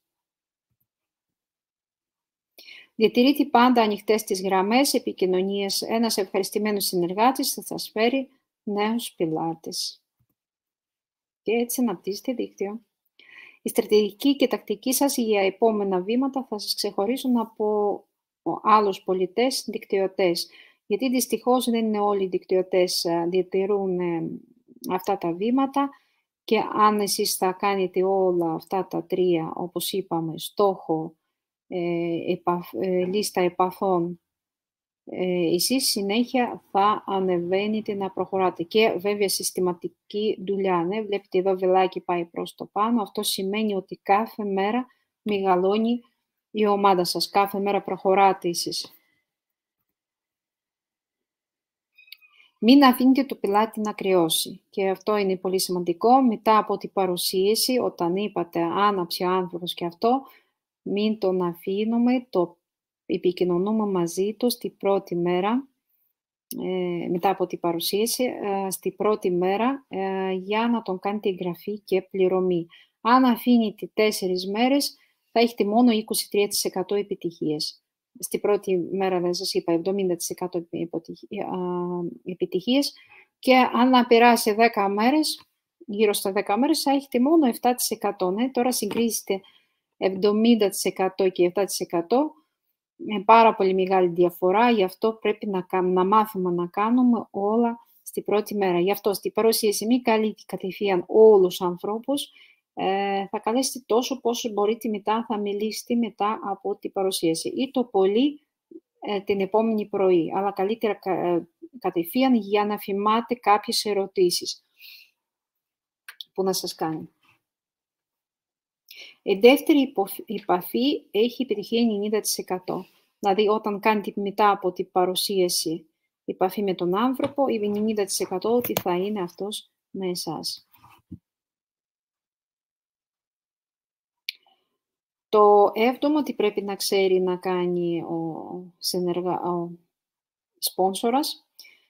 Διατηρείτε πάντα ανοιχτές τις γραμμές επικοινωνίας. Ένας ευχαριστημένος συνεργάτης θα σας φέρει νέους πελάτες. Και έτσι αναπτύσσετε δίκτυο. Η στρατηγική και τακτική σας για επόμενα βήματα θα σας ξεχωρίσουν από άλλους πολιτές δικτυωτές. Γιατί δυστυχώς δεν είναι όλοι οι δικτυωτές διατηρούν αυτά τα βήματα και αν εσείς θα κάνετε όλα αυτά τα τρία, όπως είπαμε, στόχο, ε, επαφ, ε, λίστα επαφών, ε, εσείς συνέχεια θα ανεβαίνετε να προχωράτε. Και βέβαια συστηματική δουλειά. Ναι? Βλέπετε εδώ βελάκι πάει προς το πάνω. Αυτό σημαίνει ότι κάθε μέρα μεγαλώνει η ομάδα σας. Κάθε μέρα προχωράτε εσείς. Μην αφήνετε το πελάτη να κρυώσει. Και αυτό είναι πολύ σημαντικό. Μετά από την παρουσίαση, όταν είπατε άναψε ο άνθρωπος και αυτό, μην τον αφήνουμε, το επικοινωνούμε μαζί του στη πρώτη μέρα, ε, μετά από την παρουσίαση, ε, στη πρώτη μέρα ε, για να τον κάνετε εγγραφή και πληρωμή. Αν αφήνετε τέσσερις μέρες, θα έχετε μόνο είκοσι τρία τοις εκατό επιτυχίες. Στη πρώτη μέρα, δεν σας είπα, εβδομήντα τοις εκατό επιτυχίες και αν περάσει δέκα μέρες, γύρω στα δέκα μέρες, θα έχετε μόνο επτά τοις εκατό. Ναι? Τώρα συγκρίζετε εβδομήντα τοις εκατό και επτά τοις εκατό, με πάρα πολύ μεγάλη διαφορά, γι' αυτό πρέπει να, να μάθουμε να κάνουμε όλα στη πρώτη μέρα. Γι' αυτό στη παρουσίαση μην καλείτε κατευθείαν όλους τους ανθρώπους, ε, θα καλέσετε τόσο πόσο μπορείτε μετά, θα μιλήσετε μετά από την παρουσίαση ή το πολύ ε, την επόμενη πρωί, αλλά καλύτερα ε, κατευθείαν για να θυμάται κάποιες ερωτήσεις που να σας κάνει. Η δεύτερη επαφή έχει επιτυχία ενενήντα τοις εκατό. Δηλαδή, όταν κάνετε μετά από την παρουσίαση επαφή με τον άνθρωπο, η ενενήντα τοις εκατό ότι θα είναι αυτός με εσάς. Το έβδομο τι πρέπει να ξέρει να κάνει ο, συνεργα... ο σπόνσορας,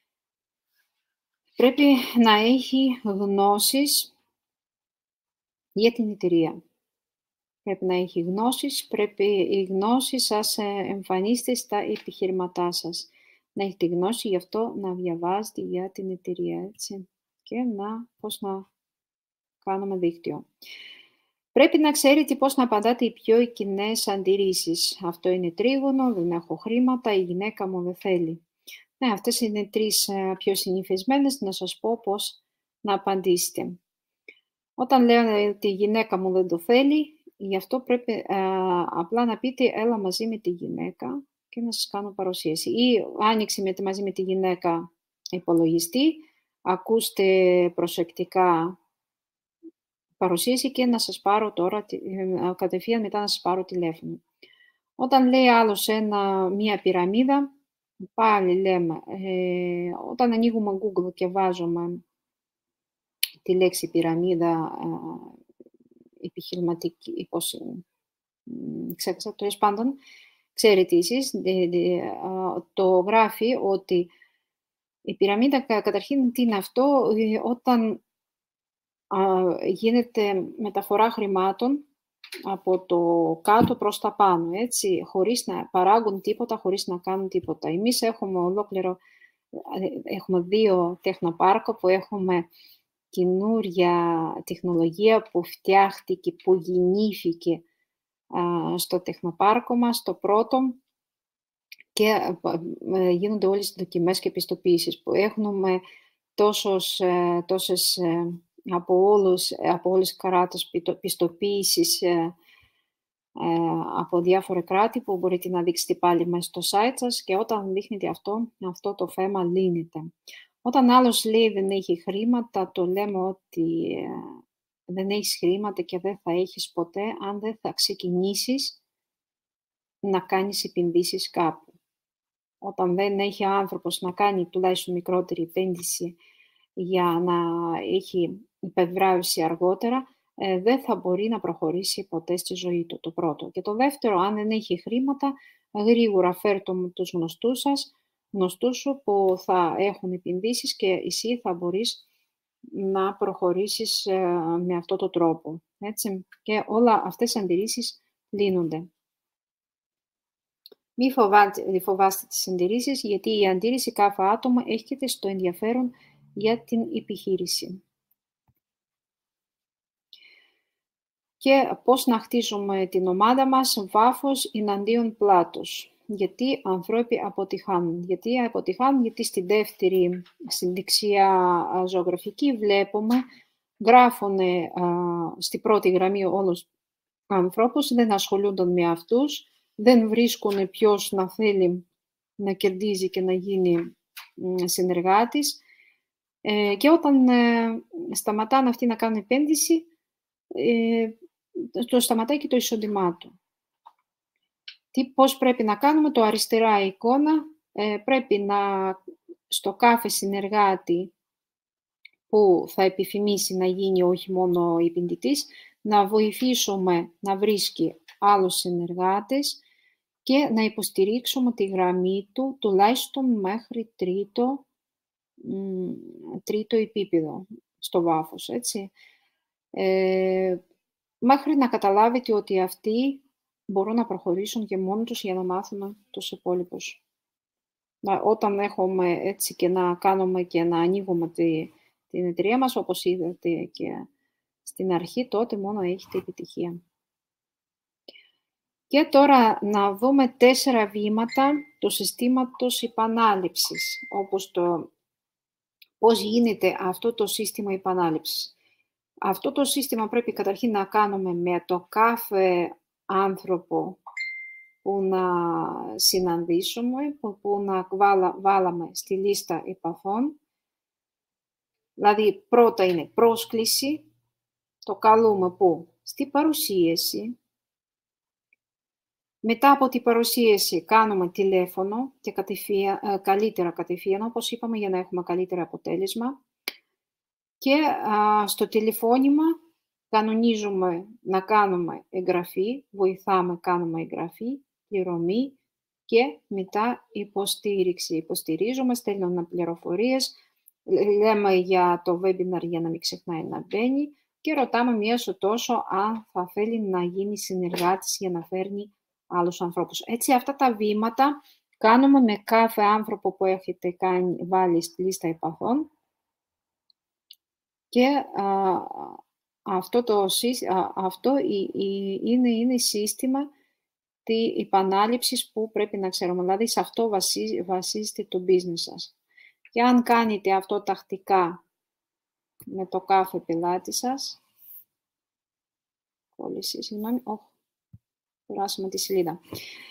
πρέπει να έχει γνώσεις για την εταιρεία. Πρέπει να έχει γνώσεις, πρέπει η γνώση σας εμφανίστε στα επιχειρηματά σας. Να έχετε γνώση, γι' αυτό να διαβάζετε για την εταιρεία, έτσι, και να, πώς να κάνουμε δίκτυο. Πρέπει να ξέρετε πώς να απαντάτε οι πιο κοινές αντιρρήσεις. Αυτό είναι τρίγωνο, δεν έχω χρήματα, η γυναίκα μου δεν θέλει. Ναι, αυτές είναι τρεις πιο συνηθισμένες, να σας πω πώς να απαντήσετε. Όταν λένε ότι η γυναίκα μου δεν το θέλει, γι' αυτό πρέπει α, απλά να πείτε έλα μαζί με τη γυναίκα και να σας κάνω παρουσίαση. Ή άνοιξε με, μαζί με τη γυναίκα υπολογιστή, ακούστε προσεκτικά παρουσίαση και να σας πάρω τώρα, κατευθείαν μετά να σας πάρω τηλέφωνο. Όταν λέει άλλος ένα, μία πυραμίδα, πάλι λέμε, ε, όταν ανοίγουμε Google και βάζουμε τη λέξη πυραμίδα, ε, επιχειρηματική, πώς είναι, ξέχασα, το πάντων, ξέρετε εσείς, το γράφει ότι η πυραμίδα καταρχήν τι είναι αυτό, όταν γίνεται μεταφορά χρημάτων από το κάτω προς τα πάνω, έτσι, χωρίς να παράγουν τίποτα, χωρίς να κάνουν τίποτα. Εμείς έχουμε ολόκληρο, έχουμε δύο τεχνοπάρκο που έχουμε καινούρια τεχνολογία που φτιάχτηκε, που γεννήθηκε στο τεχνοπάρκο μας, στο πρώτο, και γίνονται όλες τις δοκιμές και πιστοποίησεις που έχουμε τόσος, τόσες από, όλους, από όλες τις κράτες πιστοποίησεις από διάφορα κράτη που μπορείτε να δείξετε πάλι μέσα στο site σας, και όταν δείχνετε αυτό, αυτό το θέμα λύνεται. Όταν άλλος λέει δεν έχει χρήματα, το λέμε ότι δεν έχεις χρήματα και δεν θα έχεις ποτέ αν δεν θα ξεκινήσεις να κάνεις επενδύσεις κάπου. Όταν δεν έχει άνθρωπος να κάνει τουλάχιστον μικρότερη επένδυση για να έχει υπερβράβευση αργότερα, ε, δεν θα μπορεί να προχωρήσει ποτέ στη ζωή του, το πρώτο. Και το δεύτερο, αν δεν έχει χρήματα, γρήγορα φέρ' με τους γνωστούς σας, γνωστούς σου που θα έχουν επενδύσεις και εσύ θα μπορείς να προχωρήσεις ε, με αυτό το τρόπο. Έτσι. Και όλα αυτές οι αντιρρήσεις λύνονται. Μη φοβάστε, φοβάστε τις αντιρρήσεις, γιατί η αντίρρηση κάθε άτομο έχετε στο ενδιαφέρον για την επιχείρηση. Και πώς να χτίζουμε την ομάδα μας, βάφος εναντίον πλάτος. Γιατί ανθρώποι αποτυχάνουν. Γιατί αποτυχάνουν, γιατί στη δεύτερη, στην δεξιά ζωγραφική βλέπουμε, γράφουν α, στη πρώτη γραμμή όλους ανθρώπους, δεν ασχολούνται με αυτούς, δεν βρίσκουν ποιος να θέλει να κερδίζει και να γίνει συνεργάτης. Ε, και όταν ε, σταματάνε αυτοί να κάνουν επένδυση, ε, το σταματάει και το εισόδημά του. Τι, πώς πρέπει να κάνουμε, το αριστερά εικόνα, ε, πρέπει να στο κάθε συνεργάτη που θα επιθυμήσει να γίνει όχι μόνο επενδυτής, να βοηθήσουμε να βρίσκει άλλους συνεργάτες και να υποστηρίξουμε τη γραμμή του τουλάχιστον μέχρι τρίτο, μ, τρίτο επίπεδο στο βάφος, έτσι. Ε, μέχρι να καταλάβετε ότι αυτοί μπορούν να προχωρήσουν και μόνοι τους για να μάθουμε τους υπόλοιπους. Όταν έχουμε έτσι και να κάνουμε και να ανοίγουμε τη, την εταιρεία μας, όπως είδατε και στην αρχή, τότε μόνο έχετε επιτυχία. Και τώρα να δούμε τέσσερα βήματα του συστήματος επανάληψης, όπως το πώς γίνεται αυτό το σύστημα επανάληψης. Αυτό το σύστημα πρέπει καταρχήν να κάνουμε με το κάθε άνθρωπο που να συναντήσουμε, που, που να βάλα, βάλαμε στη λίστα επαφών. Δηλαδή, πρώτα είναι πρόσκληση, το καλούμε που στη παρουσίαση. Μετά από την παρουσίαση κάνουμε τηλέφωνο και κατευθείαν, ε, καλύτερα κατευθείαν, όπως είπαμε, για να έχουμε καλύτερο αποτέλεσμα. Και α, στο τηλεφώνημα κανονίζουμε να κάνουμε εγγραφή, βοηθάμε, κάνουμε εγγραφή, πληρωμή και μετά υποστήριξη. Υποστηρίζουμε, στέλνουμε πληροφορίες, λέμε για το webinar για να μην ξεχνάει να μπαίνει και ρωτάμε μία σου τόσο αν θα θέλει να γίνει συνεργάτης για να φέρνει άλλους ανθρώπους. Έτσι, αυτά τα βήματα κάνουμε με κάθε άνθρωπο που έχετε κάνει, βάλει στη λίστα επαφών. Και α, αυτό, το, α, αυτό η, η, είναι, είναι σύστημα της επανάληψης που πρέπει να ξέρουμε. Δηλαδή, σε αυτό βασί, βασίζεται το business σας. Και αν κάνετε αυτό τακτικά με το κάθε πελάτη σας, κόλληση, συγγνώμη, oh, περάσουμε τη σελίδα.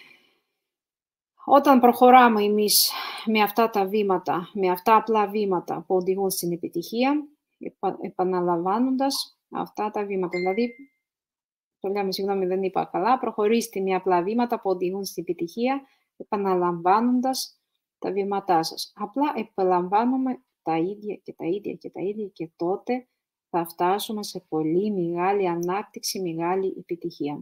Όταν προχωράμε εμείς με αυτά τα βήματα, με αυτά απλά βήματα που οδηγούν στην επιτυχία, επαναλαμβάνοντας αυτά τα βήματα. Δηλαδή, το λέμε, συγγνώμη, δεν είπα καλά, προχωρήστε με απλά βήματα που οδηγούν στην επιτυχία, επαναλαμβάνοντας τα βήματά σας. Απλά επαναλαμβάνουμε τα ίδια και τα ίδια και τα ίδια και τότε θα φτάσουμε σε πολύ μεγάλη ανάπτυξη, μεγάλη επιτυχία.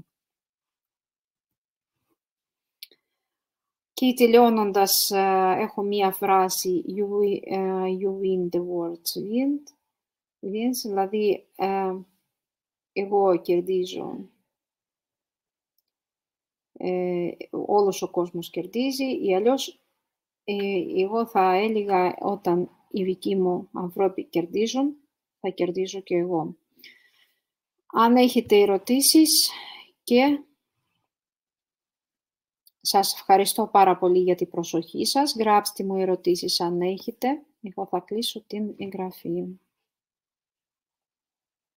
Και τελειώνοντας, έχω μία φράση you, uh, you win the world's wind. Δηλαδή, ε, εγώ κερδίζω, ε, όλος ο κόσμος κερδίζει, ή αλλιώς ε, εγώ θα έλεγα όταν οι δικοί μου ανθρώποι κερδίζουν, θα κερδίζω και εγώ. Αν έχετε ερωτήσεις και Σας ευχαριστώ πάρα πολύ για την προσοχή σας. Γράψτε μου ερωτήσεις αν έχετε. Εγώ θα κλείσω την εγγραφή.